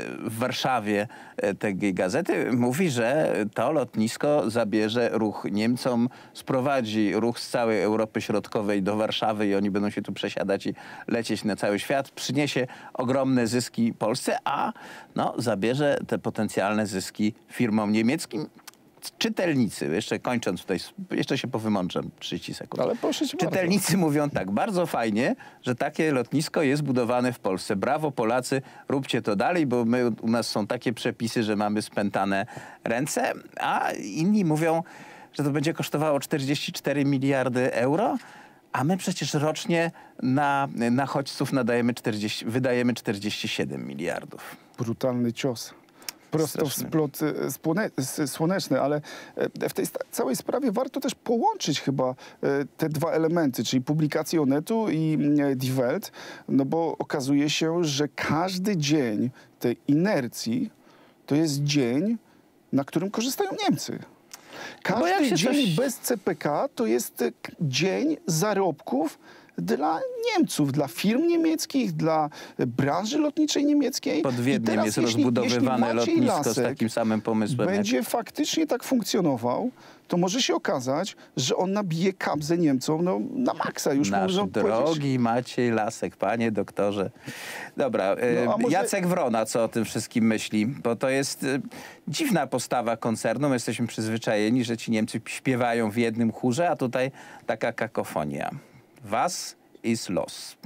w Warszawie tej gazety, mówi, że to lotnisko zabierze ruch Niemcom, sprowadzi ruch z całej Europy Środkowej do Warszawy i oni będą się tu przesiadać i lecieć na cały świat, przyniesie ogromne zyski Polsce, a no, zabierze te potencjalne zyski firmom niemieckim. Czytelnicy, jeszcze kończąc tutaj, jeszcze się powymączam trzydzieści sekund. Ale proszę cię Czytelnicy bardzo. mówią tak, bardzo fajnie, że takie lotnisko jest budowane w Polsce. Brawo Polacy, róbcie to dalej, bo my, u nas są takie przepisy, że mamy spętane ręce, a inni mówią, że to będzie kosztowało czterdzieści cztery miliardy euro, a my przecież rocznie na, na chodźców nadajemy czterdzieści, wydajemy czterdzieści siedem miliardów. Brutalny cios. Prosto w splot słoneczny, ale w tej całej sprawie warto też połączyć chyba te dwa elementy, czyli publikację Onetu i Die Welt, no bo okazuje się, że każdy dzień tej inercji to jest dzień, na którym korzystają Niemcy. Każdy dzień coś... bez C P K to jest dzień zarobków dla Niemców, dla firm niemieckich, dla branży lotniczej niemieckiej. Pod Wiedniem jest jeśli, rozbudowywane jeśli lotnisko Lasek z takim samym pomysłem. Będzie jak... faktycznie tak funkcjonował, to może się okazać, że on nabije kabzę Niemcom no, na maksa. Już Nasz można drogi powiedzieć. Maciej Lasek, panie doktorze. Dobra, no, może... Jacek Wrona, co o tym wszystkim myśli? Bo to jest y, dziwna postawa koncernu. My jesteśmy przyzwyczajeni, że ci Niemcy śpiewają w jednym chórze, a tutaj taka kakofonia. Was is los.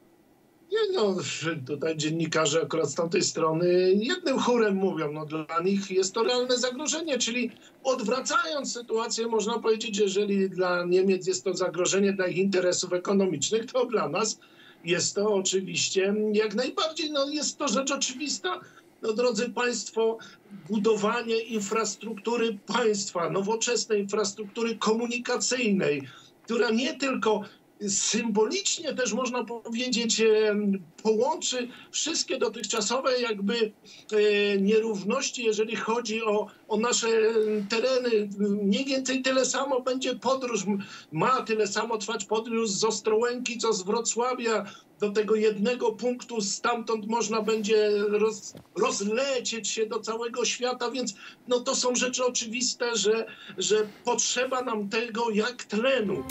Nie no, tutaj dziennikarze akurat z tamtej strony jednym chórem mówią, no dla nich jest to realne zagrożenie, czyli odwracając sytuację można powiedzieć, że jeżeli dla Niemiec jest to zagrożenie dla ich interesów ekonomicznych, to dla nas jest to oczywiście jak najbardziej, no jest to rzecz oczywista. No drodzy państwo, budowanie infrastruktury państwa, nowoczesnej infrastruktury komunikacyjnej, która nie tylko symbolicznie też można powiedzieć połączy wszystkie dotychczasowe jakby nierówności, jeżeli chodzi o, o nasze tereny. Mniej więcej tyle samo będzie podróż, ma tyle samo trwać podróż z Ostrołęki, co z Wrocławia do tego jednego punktu, stamtąd można będzie roz, rozlecieć się do całego świata, więc no to są rzeczy oczywiste, że, że potrzeba nam tego jak tlenu.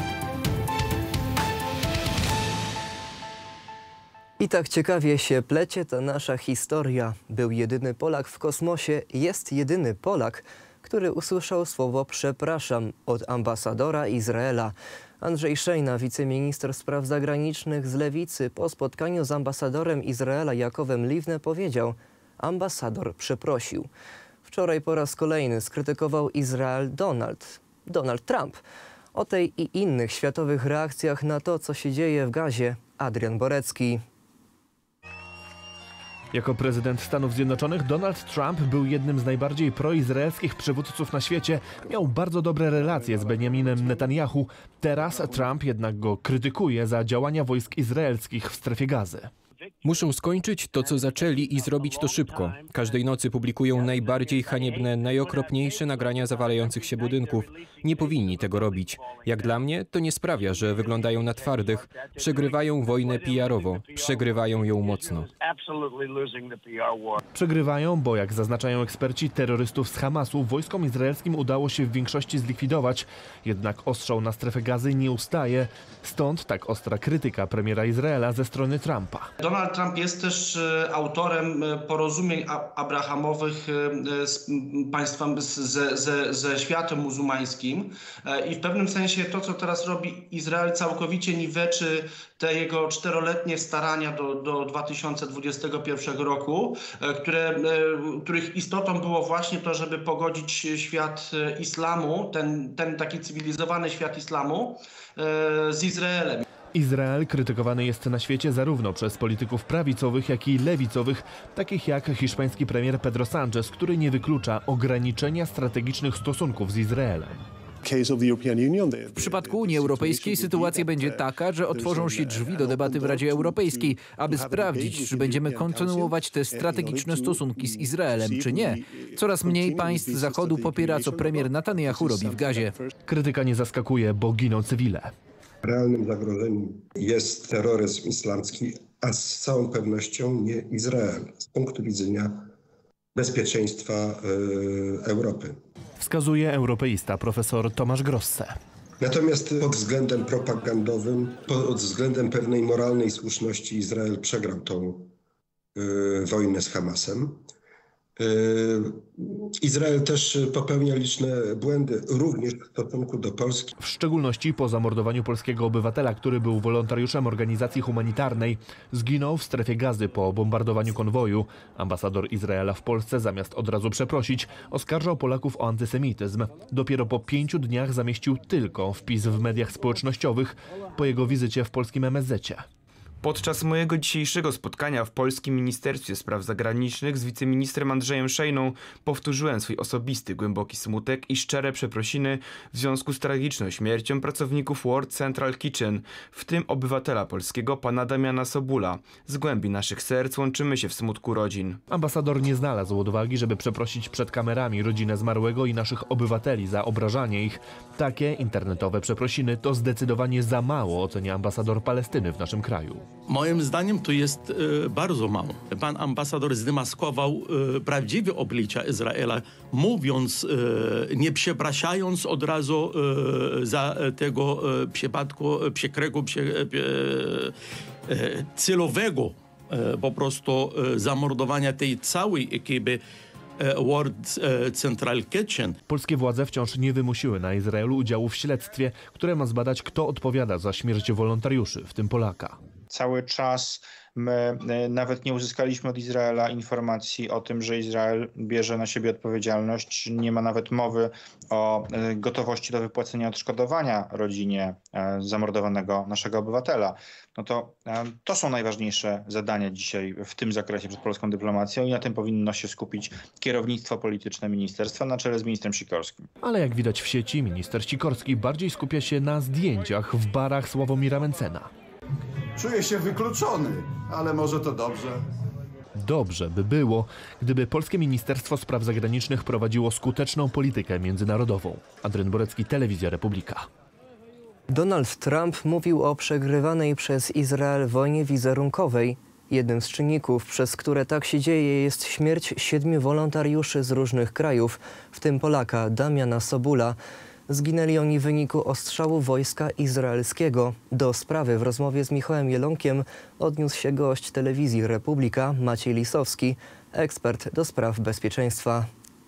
I tak ciekawie się plecie ta nasza historia. Był jedyny Polak w kosmosie, jest jedyny Polak, który usłyszał słowo przepraszam od ambasadora Izraela. Andrzej Szejna, wiceminister spraw zagranicznych z Lewicy, po spotkaniu z ambasadorem Izraela Jakowem Livne powiedział: ambasador przeprosił. Wczoraj po raz kolejny skrytykował Izrael Donald, Donald Trump. O tej i innych światowych reakcjach na to, co się dzieje w Gazie, Adrian Borecki. Jako prezydent Stanów Zjednoczonych Donald Trump był jednym z najbardziej proizraelskich przywódców na świecie. Miał bardzo dobre relacje z Benjaminem Netanyahu. Teraz Trump jednak go krytykuje za działania wojsk izraelskich w strefie Gazy. Muszą skończyć to, co zaczęli i zrobić to szybko. Każdej nocy publikują najbardziej haniebne, najokropniejsze nagrania zawalających się budynków. Nie powinni tego robić. Jak dla mnie, to nie sprawia, że wyglądają na twardych. Przegrywają wojnę P R owo. Przegrywają ją mocno. Przegrywają, bo jak zaznaczają eksperci, terrorystów z Hamasu wojskom izraelskim udało się w większości zlikwidować. Jednak ostrzał na strefę Gazy nie ustaje. Stąd tak ostra krytyka premiera Izraela ze strony Trumpa. Donald Trump jest też autorem porozumień abrahamowych z państwami, ze, ze, ze światem muzułmańskim i w pewnym sensie to, co teraz robi Izrael, całkowicie niweczy te jego czteroletnie starania do, do dwa tysiące dwudziestego pierwszego roku, które, których istotą było właśnie to, żeby pogodzić świat islamu, ten, ten taki cywilizowany świat islamu z Izraelem. Izrael krytykowany jest na świecie zarówno przez polityków prawicowych, jak i lewicowych, takich jak hiszpański premier Pedro Sánchez, który nie wyklucza ograniczenia strategicznych stosunków z Izraelem. W przypadku Unii Europejskiej sytuacja będzie taka, że otworzą się drzwi do debaty w Radzie Europejskiej, aby sprawdzić, czy będziemy kontynuować te strategiczne stosunki z Izraelem, czy nie. Coraz mniej państw Zachodu popiera, co premier Netanyahu robi w Gazie. Krytyka nie zaskakuje, bo giną cywile. Realnym zagrożeniem jest terroryzm islamski, a z całą pewnością nie Izrael z punktu widzenia bezpieczeństwa yy, Europy. Wskazuje europeista profesor Tomasz Grosse. Natomiast pod względem propagandowym, pod względem pewnej moralnej słuszności Izrael przegrał tą yy, wojnę z Hamasem. Izrael też popełnia liczne błędy, również w stosunku do Polski. W szczególności po zamordowaniu polskiego obywatela, który był wolontariuszem organizacji humanitarnej, zginął w strefie Gazy po bombardowaniu konwoju. Ambasador Izraela w Polsce, zamiast od razu przeprosić, oskarżał Polaków o antysemityzm. Dopiero po pięciu dniach zamieścił tylko wpis w mediach społecznościowych po jego wizycie w polskim M S Z-cie. Podczas mojego dzisiejszego spotkania w Polskim Ministerstwie Spraw Zagranicznych z wiceministrem Andrzejem Szejną powtórzyłem swój osobisty głęboki smutek i szczere przeprosiny w związku z tragiczną śmiercią pracowników World Central Kitchen, w tym obywatela polskiego pana Damiana Sobula. Z głębi naszych serc łączymy się w smutku rodzin. Ambasador nie znalazł odwagi, żeby przeprosić przed kamerami rodzinę zmarłego i naszych obywateli za obrażanie ich. Takie internetowe przeprosiny to zdecydowanie za mało, ocenia ambasador Palestyny w naszym kraju. Moim zdaniem to jest e, bardzo mało. Pan ambasador zdemaskował e, prawdziwe oblicza Izraela, mówiąc, e, nie przepraszając od razu e, za tego e, przypadku przykrygu prze, e, e, celowego e, po prostu e, zamordowania tej całej ekipy World Central Kitchen. Polskie władze wciąż nie wymusiły na Izraelu udziału w śledztwie, które ma zbadać, kto odpowiada za śmierć wolontariuszy, w tym Polaka. Cały czas my nawet nie uzyskaliśmy od Izraela informacji o tym, że Izrael bierze na siebie odpowiedzialność. Nie ma nawet mowy o gotowości do wypłacenia odszkodowania rodzinie zamordowanego naszego obywatela. No to to są najważniejsze zadania dzisiaj w tym zakresie przed polską dyplomacją i na tym powinno się skupić kierownictwo polityczne ministerstwa na czele z ministrem Sikorskim. Ale jak widać w sieci, minister Sikorski bardziej skupia się na zdjęciach w barach Sławomira Mencena. Czuję się wykluczony, ale może to dobrze. Dobrze by było, gdyby polskie Ministerstwo Spraw Zagranicznych prowadziło skuteczną politykę międzynarodową. Adrian Borecki, Telewizja Republika. Donald Trump mówił o przegrywanej przez Izrael wojnie wizerunkowej. Jednym z czynników, przez które tak się dzieje, jest śmierć siedmiu wolontariuszy z różnych krajów, w tym Polaka Damiana Sobula. Zginęli oni w wyniku ostrzału wojska izraelskiego. Do sprawy w rozmowie z Michałem Jelonkiem odniósł się gość telewizji Republika Maciej Lisowski, ekspert do spraw bezpieczeństwa.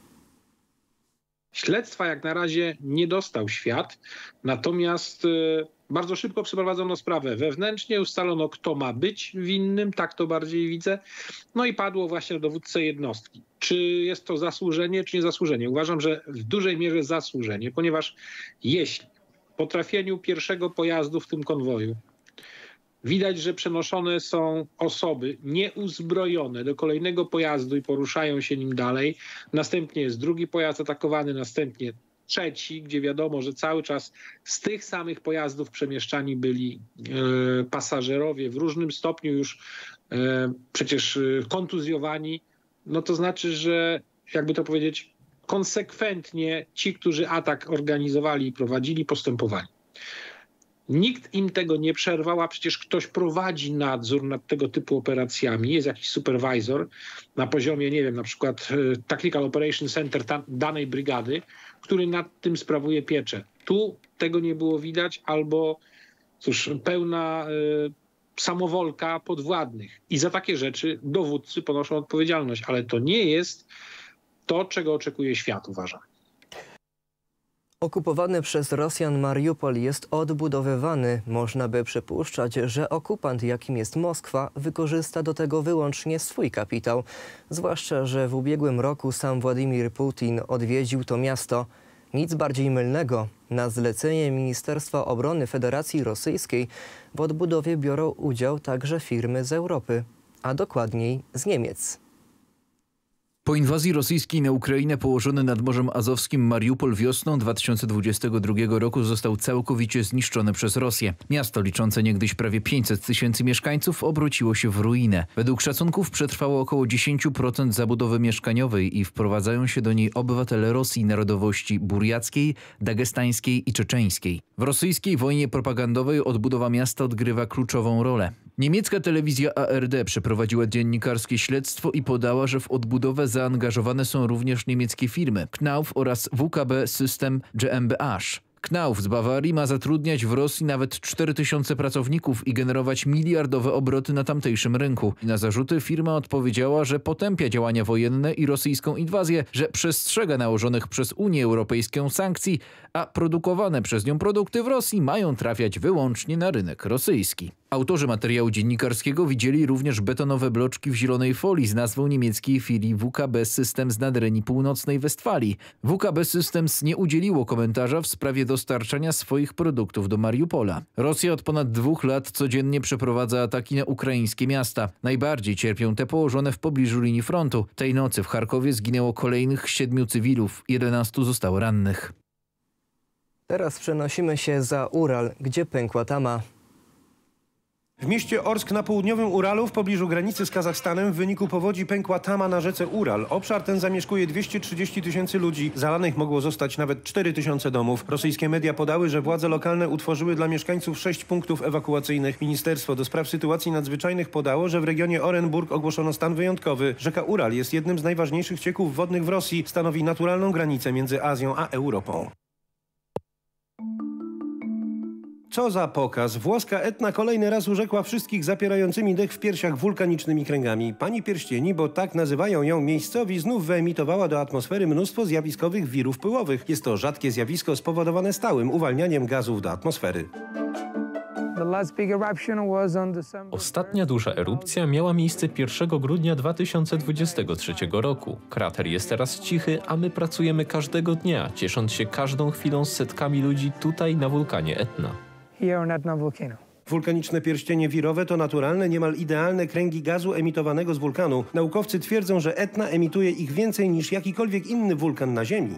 Śledztwa jak na razie nie dostał świat, natomiast y, bardzo szybko przeprowadzono sprawę wewnętrznie, ustalono, kto ma być winnym, tak to bardziej widzę, no i padło właśnie na dowódcę jednostki. Czy jest to zasłużenie, czy nie zasłużenie? Uważam, że w dużej mierze zasłużenie, ponieważ jeśli po trafieniu pierwszego pojazdu w tym konwoju widać, że przenoszone są osoby nieuzbrojone do kolejnego pojazdu i poruszają się nim dalej. Następnie jest drugi pojazd atakowany, następnie trzeci, gdzie wiadomo, że cały czas z tych samych pojazdów przemieszczani byli e, pasażerowie w różnym stopniu już e, przecież kontuzjowani. No to znaczy, że jakby to powiedzieć, konsekwentnie ci, którzy atak organizowali i prowadzili, postępowali. Nikt im tego nie przerwał, a przecież ktoś prowadzi nadzór nad tego typu operacjami. Jest jakiś supervisor na poziomie, nie wiem, na przykład Tactical Operation Center danej brygady, który nad tym sprawuje pieczę. Tu tego nie było widać albo, cóż, pełna y, samowolka podwładnych. I za takie rzeczy dowódcy ponoszą odpowiedzialność, ale to nie jest to, czego oczekuje świat, uważam. Okupowany przez Rosjan Mariupol jest odbudowywany. Można by przypuszczać, że okupant, jakim jest Moskwa, wykorzysta do tego wyłącznie swój kapitał. Zwłaszcza, że w ubiegłym roku sam Władimir Putin odwiedził to miasto. Nic bardziej mylnego. Na zlecenie Ministerstwa Obrony Federacji Rosyjskiej w odbudowie biorą udział także firmy z Europy, a dokładniej z Niemiec. Po inwazji rosyjskiej na Ukrainę położony nad Morzem Azowskim Mariupol wiosną dwa tysiące dwudziestego drugiego roku został całkowicie zniszczony przez Rosję. Miasto liczące niegdyś prawie pięćset tysięcy mieszkańców obróciło się w ruinę. Według szacunków przetrwało około dziesięć procent zabudowy mieszkaniowej i wprowadzają się do niej obywatele Rosji narodowości burjackiej, dagestańskiej i czeczeńskiej. W rosyjskiej wojnie propagandowej odbudowa miasta odgrywa kluczową rolę. Niemiecka telewizja A R D przeprowadziła dziennikarskie śledztwo i podała, że w odbudowę zaangażowane są również niemieckie firmy Knauf oraz W K B System GmbH. Knauf z Bawarii ma zatrudniać w Rosji nawet cztery tysiące pracowników i generować miliardowe obroty na tamtejszym rynku. Na zarzuty firma odpowiedziała, że potępia działania wojenne i rosyjską inwazję, że przestrzega nałożonych przez Unię Europejską sankcji, a produkowane przez nią produkty w Rosji mają trafiać wyłącznie na rynek rosyjski. Autorzy materiału dziennikarskiego widzieli również betonowe bloczki w zielonej folii z nazwą niemieckiej filii W K B Systems z Nadrenii Północnej Westfalii. W K B Systems nie udzieliło komentarza w sprawie dostarczania swoich produktów do Mariupola. Rosja od ponad dwóch lat codziennie przeprowadza ataki na ukraińskie miasta. Najbardziej cierpią te położone w pobliżu linii frontu. Tej nocy w Charkowie zginęło kolejnych siedmiu cywilów, jedenastu zostało rannych. Teraz przenosimy się za Ural, gdzie pękła tama. W mieście Orsk na południowym Uralu w pobliżu granicy z Kazachstanem w wyniku powodzi pękła tama na rzece Ural. Obszar ten zamieszkuje dwieście trzydzieści tysięcy ludzi. Zalanych mogło zostać nawet cztery tysiące domów. Rosyjskie media podały, że władze lokalne utworzyły dla mieszkańców sześć punktów ewakuacyjnych. Ministerstwo do spraw sytuacji nadzwyczajnych podało, że w regionie Orenburg ogłoszono stan wyjątkowy. Rzeka Ural jest jednym z najważniejszych cieków wodnych w Rosji. Stanowi naturalną granicę między Azją a Europą. Co za pokaz! Włoska Etna kolejny raz urzekła wszystkich zapierającymi dech w piersiach wulkanicznymi kręgami. Pani Pierścieni, bo tak nazywają ją miejscowi, znów wyemitowała do atmosfery mnóstwo zjawiskowych wirów pyłowych. Jest to rzadkie zjawisko spowodowane stałym uwalnianiem gazów do atmosfery. Ostatnia duża erupcja miała miejsce pierwszego grudnia dwa tysiące dwudziestego trzeciego roku. Krater jest teraz cichy, a my pracujemy każdego dnia, ciesząc się każdą chwilą z setkami ludzi tutaj na wulkanie Etna. Wulkaniczne pierścienie wirowe to naturalne, niemal idealne kręgi gazu emitowanego z wulkanu. Naukowcy twierdzą, że Etna emituje ich więcej niż jakikolwiek inny wulkan na Ziemi.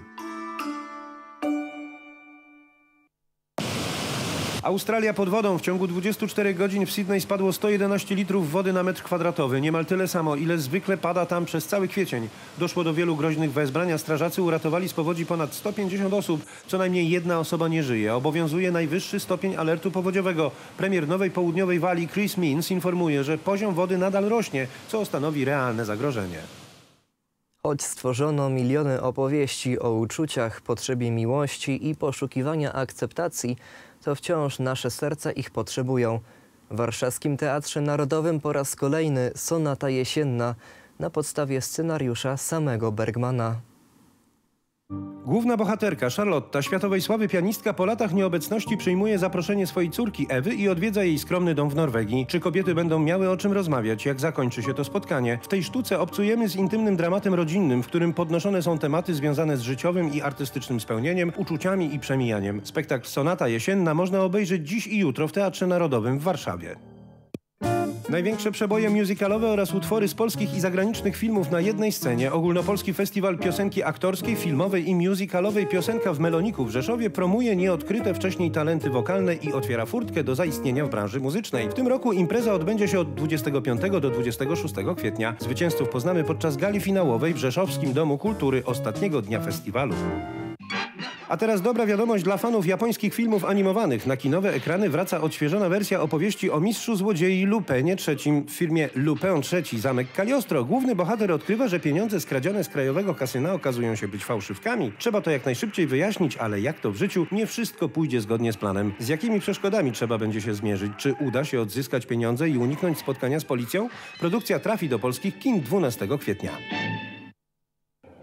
Australia pod wodą. W ciągu dwudziestu czterech godzin w Sydney spadło sto jedenaście litrów wody na metr kwadratowy. Niemal tyle samo, ile zwykle pada tam przez cały kwiecień. Doszło do wielu groźnych wezbrań, a strażacy uratowali z powodzi ponad sto pięćdziesiąt osób. Co najmniej jedna osoba nie żyje. Obowiązuje najwyższy stopień alertu powodziowego. Premier Nowej Południowej Walii Chris Minns informuje, że poziom wody nadal rośnie, co stanowi realne zagrożenie. Choć stworzono miliony opowieści o uczuciach, potrzebie miłości i poszukiwania akceptacji, to wciąż nasze serca ich potrzebują. W Warszawskim Teatrze Narodowym po raz kolejny sonata jesienna na podstawie scenariusza samego Bergmana. Główna bohaterka, Charlotta, światowej sławy pianistka, po latach nieobecności przyjmuje zaproszenie swojej córki Ewy i odwiedza jej skromny dom w Norwegii. Czy kobiety będą miały o czym rozmawiać, jak zakończy się to spotkanie? W tej sztuce obcujemy z intymnym dramatem rodzinnym, w którym podnoszone są tematy związane z życiowym i artystycznym spełnieniem, uczuciami i przemijaniem. Spektakl Sonata jesienna można obejrzeć dziś i jutro w Teatrze Narodowym w Warszawie. Największe przeboje musicalowe oraz utwory z polskich i zagranicznych filmów na jednej scenie. Ogólnopolski Festiwal Piosenki Aktorskiej, Filmowej i Musicalowej Piosenka w Meloniku w Rzeszowie promuje nieodkryte wcześniej talenty wokalne i otwiera furtkę do zaistnienia w branży muzycznej. W tym roku impreza odbędzie się od dwudziestego piątego do dwudziestego szóstego kwietnia. Zwycięzców poznamy podczas gali finałowej w Rzeszowskim Domu Kultury ostatniego dnia festiwalu. A teraz dobra wiadomość dla fanów japońskich filmów animowanych. Na kinowe ekrany wraca odświeżona wersja opowieści o mistrzu złodziei Lupenie trzecim w firmie Lupin trzeci Zamek Cagliostro. Główny bohater odkrywa, że pieniądze skradzione z krajowego kasyna okazują się być fałszywkami. Trzeba to jak najszybciej wyjaśnić, ale jak to w życiu, nie wszystko pójdzie zgodnie z planem. Z jakimi przeszkodami trzeba będzie się zmierzyć? Czy uda się odzyskać pieniądze i uniknąć spotkania z policją? Produkcja trafi do polskich kin dwunastego kwietnia.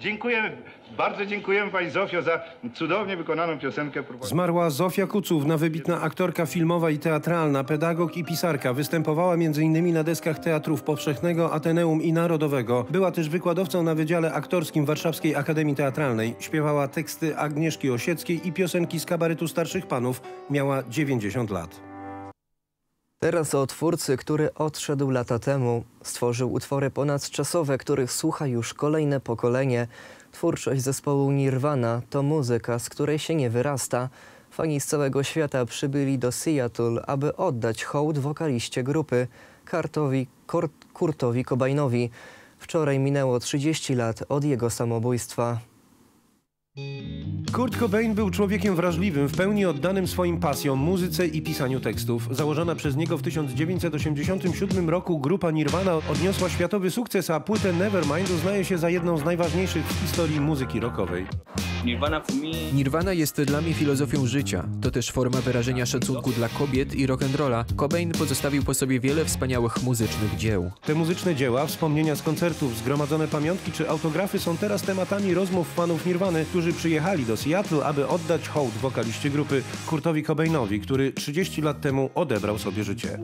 Dziękujemy, bardzo dziękujemy pani Zofio za cudownie wykonaną piosenkę. Zmarła Zofia Kucówna, wybitna aktorka filmowa i teatralna, pedagog i pisarka. Występowała między innymi na deskach Teatrów Powszechnego, Ateneum i Narodowego. Była też wykładowcą na Wydziale Aktorskim Warszawskiej Akademii Teatralnej. Śpiewała teksty Agnieszki Osieckiej i piosenki z kabaretu Starszych Panów. Miała dziewięćdziesiąt lat. Teraz o twórcy, który odszedł lata temu. Stworzył utwory ponadczasowe, których słucha już kolejne pokolenie. Twórczość zespołu Nirvana to muzyka, z której się nie wyrasta. Fani z całego świata przybyli do Seattle, aby oddać hołd wokaliście grupy, Kurtowi, Kurtowi Cobainowi. Wczoraj minęło trzydzieści lat od jego samobójstwa. Kurt Cobain był człowiekiem wrażliwym, w pełni oddanym swoim pasjom, muzyce i pisaniu tekstów. Założona przez niego w tysiąc dziewięćset osiemdziesiątym siódmym roku grupa Nirvana odniosła światowy sukces, a płytę Nevermind uznaje się za jedną z najważniejszych w historii muzyki rockowej. Nirvana jest dla mnie filozofią życia. To też forma wyrażenia szacunku dla kobiet i rock'n'rolla. Cobain pozostawił po sobie wiele wspaniałych muzycznych dzieł. Te muzyczne dzieła, wspomnienia z koncertów, zgromadzone pamiątki czy autografy są teraz tematami rozmów fanów Nirvany, którzy przyjechali do Seattle, aby oddać hołd wokaliście grupy Kurtowi Cobainowi, który trzydzieści lat temu odebrał sobie życie.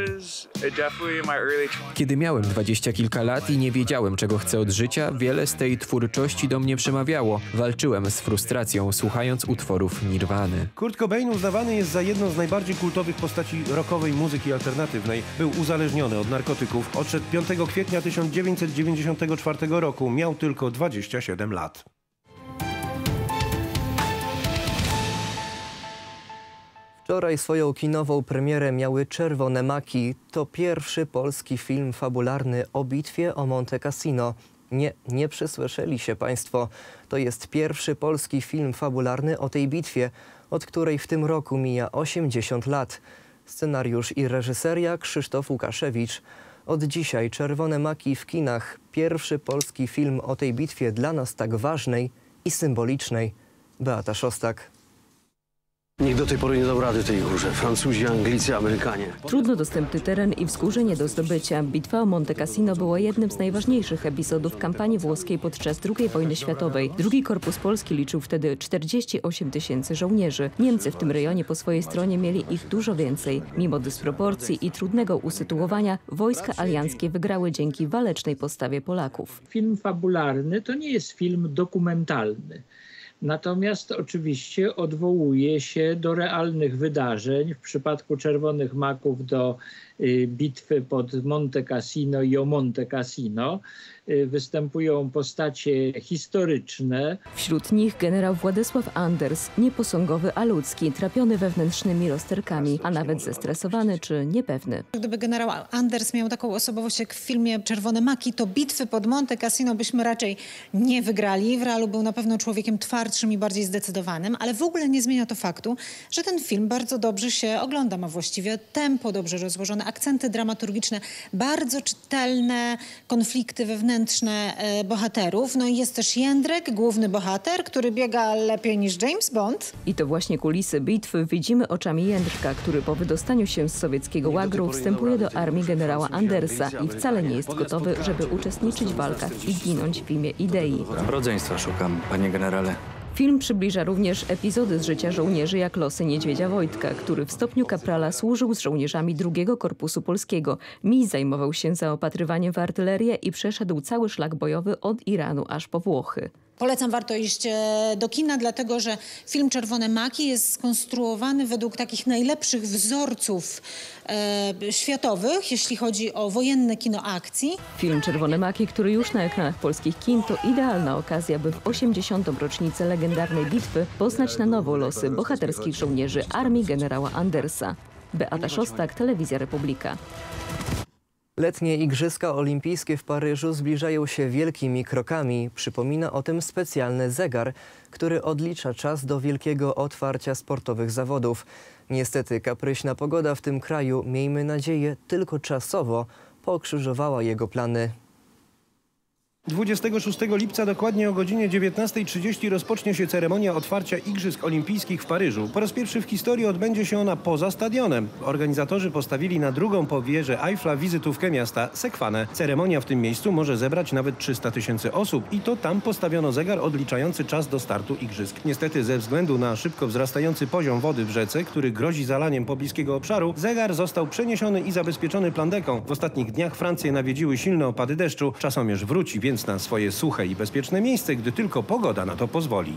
Kiedy miałem dwadzieścia kilka lat i nie wiedziałem, czego chcę od życia, wiele z tej twórczości do mnie przemawiało. Walczyłem z frustracją, słuchając utworów Nirwany. Kurt Cobain uznawany jest za jedną z najbardziej kultowych postaci rockowej muzyki alternatywnej. Był uzależniony od narkotyków. Odszedł piątego kwietnia tysiąc dziewięćset dziewięćdziesiątego czwartego roku. Miał tylko dwadzieścia siedem lat. Wczoraj swoją kinową premierę miały Czerwone Maki. To pierwszy polski film fabularny o bitwie o Monte Cassino. Nie, nie przesłyszeli się Państwo. To jest pierwszy polski film fabularny o tej bitwie, od której w tym roku mija osiemdziesiąt lat. Scenariusz i reżyseria Krzysztof Łukaszewicz. Od dzisiaj Czerwone Maki w kinach. Pierwszy polski film o tej bitwie dla nas tak ważnej i symbolicznej. Beata Szostak. Nikt do tej pory nie dał rady tej górze. Francuzi, Anglicy, Amerykanie. Trudno dostępny teren i wzgórze nie do zdobycia. Bitwa o Monte Cassino była jednym z najważniejszych epizodów kampanii włoskiej podczas drugiej wojny światowej. Drugi Korpus Polski liczył wtedy czterdzieści osiem tysięcy żołnierzy. Niemcy w tym rejonie po swojej stronie mieli ich dużo więcej. Mimo dysproporcji i trudnego usytuowania wojska alianckie wygrały dzięki walecznej postawie Polaków. Film fabularny to nie jest film dokumentalny. Natomiast oczywiście odwołuje się do realnych wydarzeń. W przypadku Czerwonych Maków do y, bitwy pod Monte Cassino i o Monte Cassino. Y, występują postacie historyczne. Wśród nich generał Władysław Anders, nieposągowy, a ludzki, trapiony wewnętrznymi rozterkami, a nawet zestresowany czy niepewny. Gdyby generał Anders miał taką osobowość jak w filmie Czerwone Maki, to bitwy pod Monte Cassino byśmy raczej nie wygrali. W realu był na pewno człowiekiem twardszym i bardziej zdecydowanym, ale w ogóle nie zmienia to faktu, że ten film bardzo dobrze się ogląda. Ma właściwie tempo dobrze rozłożone, akcenty dramaturgiczne, bardzo czytelne konflikty wewnętrzne bohaterów. No i jest też Jędrek, główny bohater, który biega lepiej niż James Bond. I to właśnie kulisy bitwy widzimy oczami Jędrka, który po wydostaniu się z sowieckiego łagru wstępuje do armii generała Andersa i wcale nie jest gotowy, żeby uczestniczyć w walkach i ginąć w imię idei. Rodzeństwa szukam, panie generale. Film przybliża również epizody z życia żołnierzy, jak losy Niedźwiedzia Wojtka, który w stopniu kaprala służył z żołnierzami drugiego Korpusu Polskiego. Miś zajmował się zaopatrywaniem w artylerię i przeszedł cały szlak bojowy od Iranu aż po Włochy. Polecam, warto iść do kina, dlatego że film Czerwone Maki jest skonstruowany według takich najlepszych wzorców e, światowych, jeśli chodzi o wojenne kino akcji. Film Czerwone Maki, który już na ekranach polskich kin, to idealna okazja, by w osiemdziesiątą rocznicę legendarnej bitwy poznać na nowo losy bohaterskich żołnierzy armii generała Andersa. Beata Szostak, Telewizja Republika. Letnie Igrzyska Olimpijskie w Paryżu zbliżają się wielkimi krokami. Przypomina o tym specjalny zegar, który odlicza czas do wielkiego otwarcia sportowych zawodów. Niestety kapryśna pogoda w tym kraju, miejmy nadzieję, tylko czasowo pokrzyżowała jego plany. dwudziestego szóstego lipca dokładnie o godzinie dziewiętnastej trzydzieści rozpocznie się ceremonia otwarcia Igrzysk Olimpijskich w Paryżu. Po raz pierwszy w historii odbędzie się ona poza stadionem. Organizatorzy postawili na drugą po wieży Eiffla wizytówkę miasta Sekwanę. Ceremonia w tym miejscu może zebrać nawet trzysta tysięcy osób i to tam postawiono zegar odliczający czas do startu igrzysk. Niestety ze względu na szybko wzrastający poziom wody w rzece, który grozi zalaniem pobliskiego obszaru, zegar został przeniesiony i zabezpieczony plandeką. W ostatnich dniach Francję nawiedziły silne opady deszczu. Czasomierz wróci więc na swoje suche i bezpieczne miejsce, gdy tylko pogoda na to pozwoli.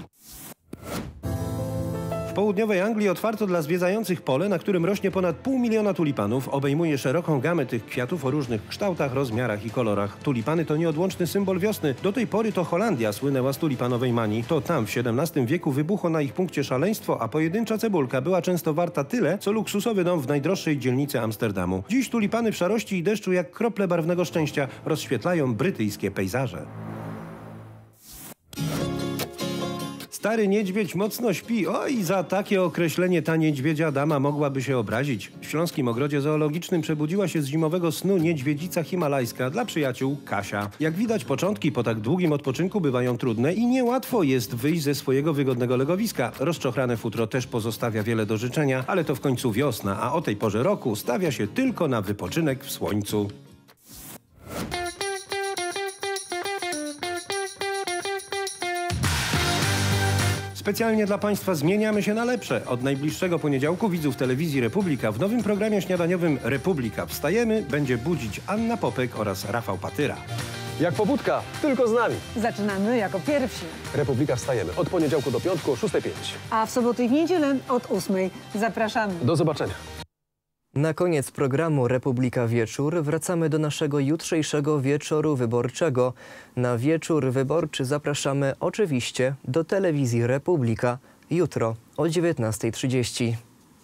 W południowej Anglii otwarto dla zwiedzających pole, na którym rośnie ponad pół miliona tulipanów. Obejmuje szeroką gamę tych kwiatów o różnych kształtach, rozmiarach i kolorach. Tulipany to nieodłączny symbol wiosny. Do tej pory to Holandia słynęła z tulipanowej manii. To tam w siedemnastym wieku wybuchło na ich punkcie szaleństwo, a pojedyncza cebulka była często warta tyle, co luksusowy dom w najdroższej dzielnicy Amsterdamu. Dziś tulipany w szarości i deszczu jak krople barwnego szczęścia rozświetlają brytyjskie pejzaże. Stary niedźwiedź mocno śpi. Oj, za takie określenie ta niedźwiedzia dama mogłaby się obrazić. W Śląskim Ogrodzie Zoologicznym przebudziła się z zimowego snu niedźwiedzica himalajska, dla przyjaciół Kasia. Jak widać, początki po tak długim odpoczynku bywają trudne i niełatwo jest wyjść ze swojego wygodnego legowiska. Rozczochrane futro też pozostawia wiele do życzenia, ale to w końcu wiosna, a o tej porze roku stawia się tylko na wypoczynek w słońcu. Specjalnie dla Państwa zmieniamy się na lepsze. Od najbliższego poniedziałku widzów telewizji Republika w nowym programie śniadaniowym Republika Wstajemy będzie budzić Anna Popek oraz Rafał Patyra. Jak pobudka, tylko z nami. Zaczynamy jako pierwsi. Republika Wstajemy od poniedziałku do piątku o szóstej pięć. A w soboty i w niedzielę od ósmej. Zapraszamy. Do zobaczenia. Na koniec programu Republika Wieczór wracamy do naszego jutrzejszego wieczoru wyborczego. Na wieczór wyborczy zapraszamy oczywiście do telewizji Republika jutro o dziewiętnastej trzydzieści.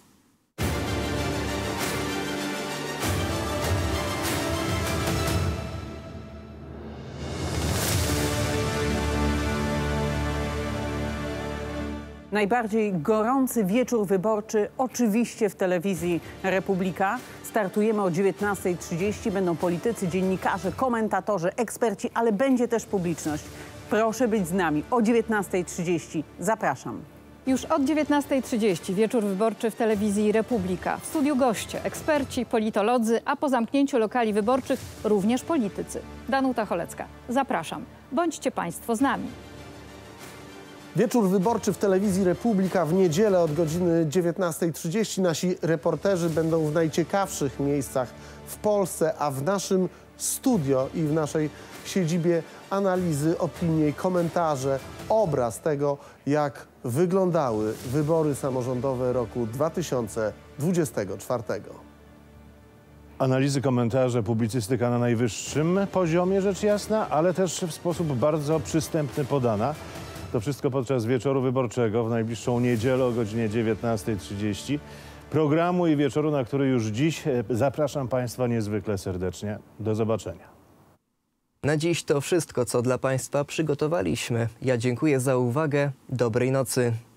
Najbardziej gorący wieczór wyborczy oczywiście w telewizji Republika. Startujemy o dziewiętnastej trzydzieści. Będą politycy, dziennikarze, komentatorzy, eksperci, ale będzie też publiczność. Proszę być z nami o dziewiętnastej trzydzieści. Zapraszam. Już od dziewiętnastej trzydzieści wieczór wyborczy w telewizji Republika. W studiu goście, eksperci, politolodzy, a po zamknięciu lokali wyborczych również politycy. Danuta Cholecka. Zapraszam. Bądźcie Państwo z nami. Wieczór wyborczy w telewizji Republika w niedzielę od godziny dziewiętnastej trzydzieści. Nasi reporterzy będą w najciekawszych miejscach w Polsce, a w naszym studio i w naszej siedzibie analizy, opinie, komentarze, obraz tego, jak wyglądały wybory samorządowe roku dwa tysiące dwudziestego czwartego. Analizy, komentarze, publicystyka na najwyższym poziomie, rzecz jasna, ale też w sposób bardzo przystępny podana. To wszystko podczas wieczoru wyborczego w najbliższą niedzielę o godzinie dziewiętnastej trzydzieści. Programu i wieczoru, na który już dziś zapraszam Państwa niezwykle serdecznie. Do zobaczenia. Na dziś to wszystko, co dla Państwa przygotowaliśmy. Ja dziękuję za uwagę. Dobrej nocy.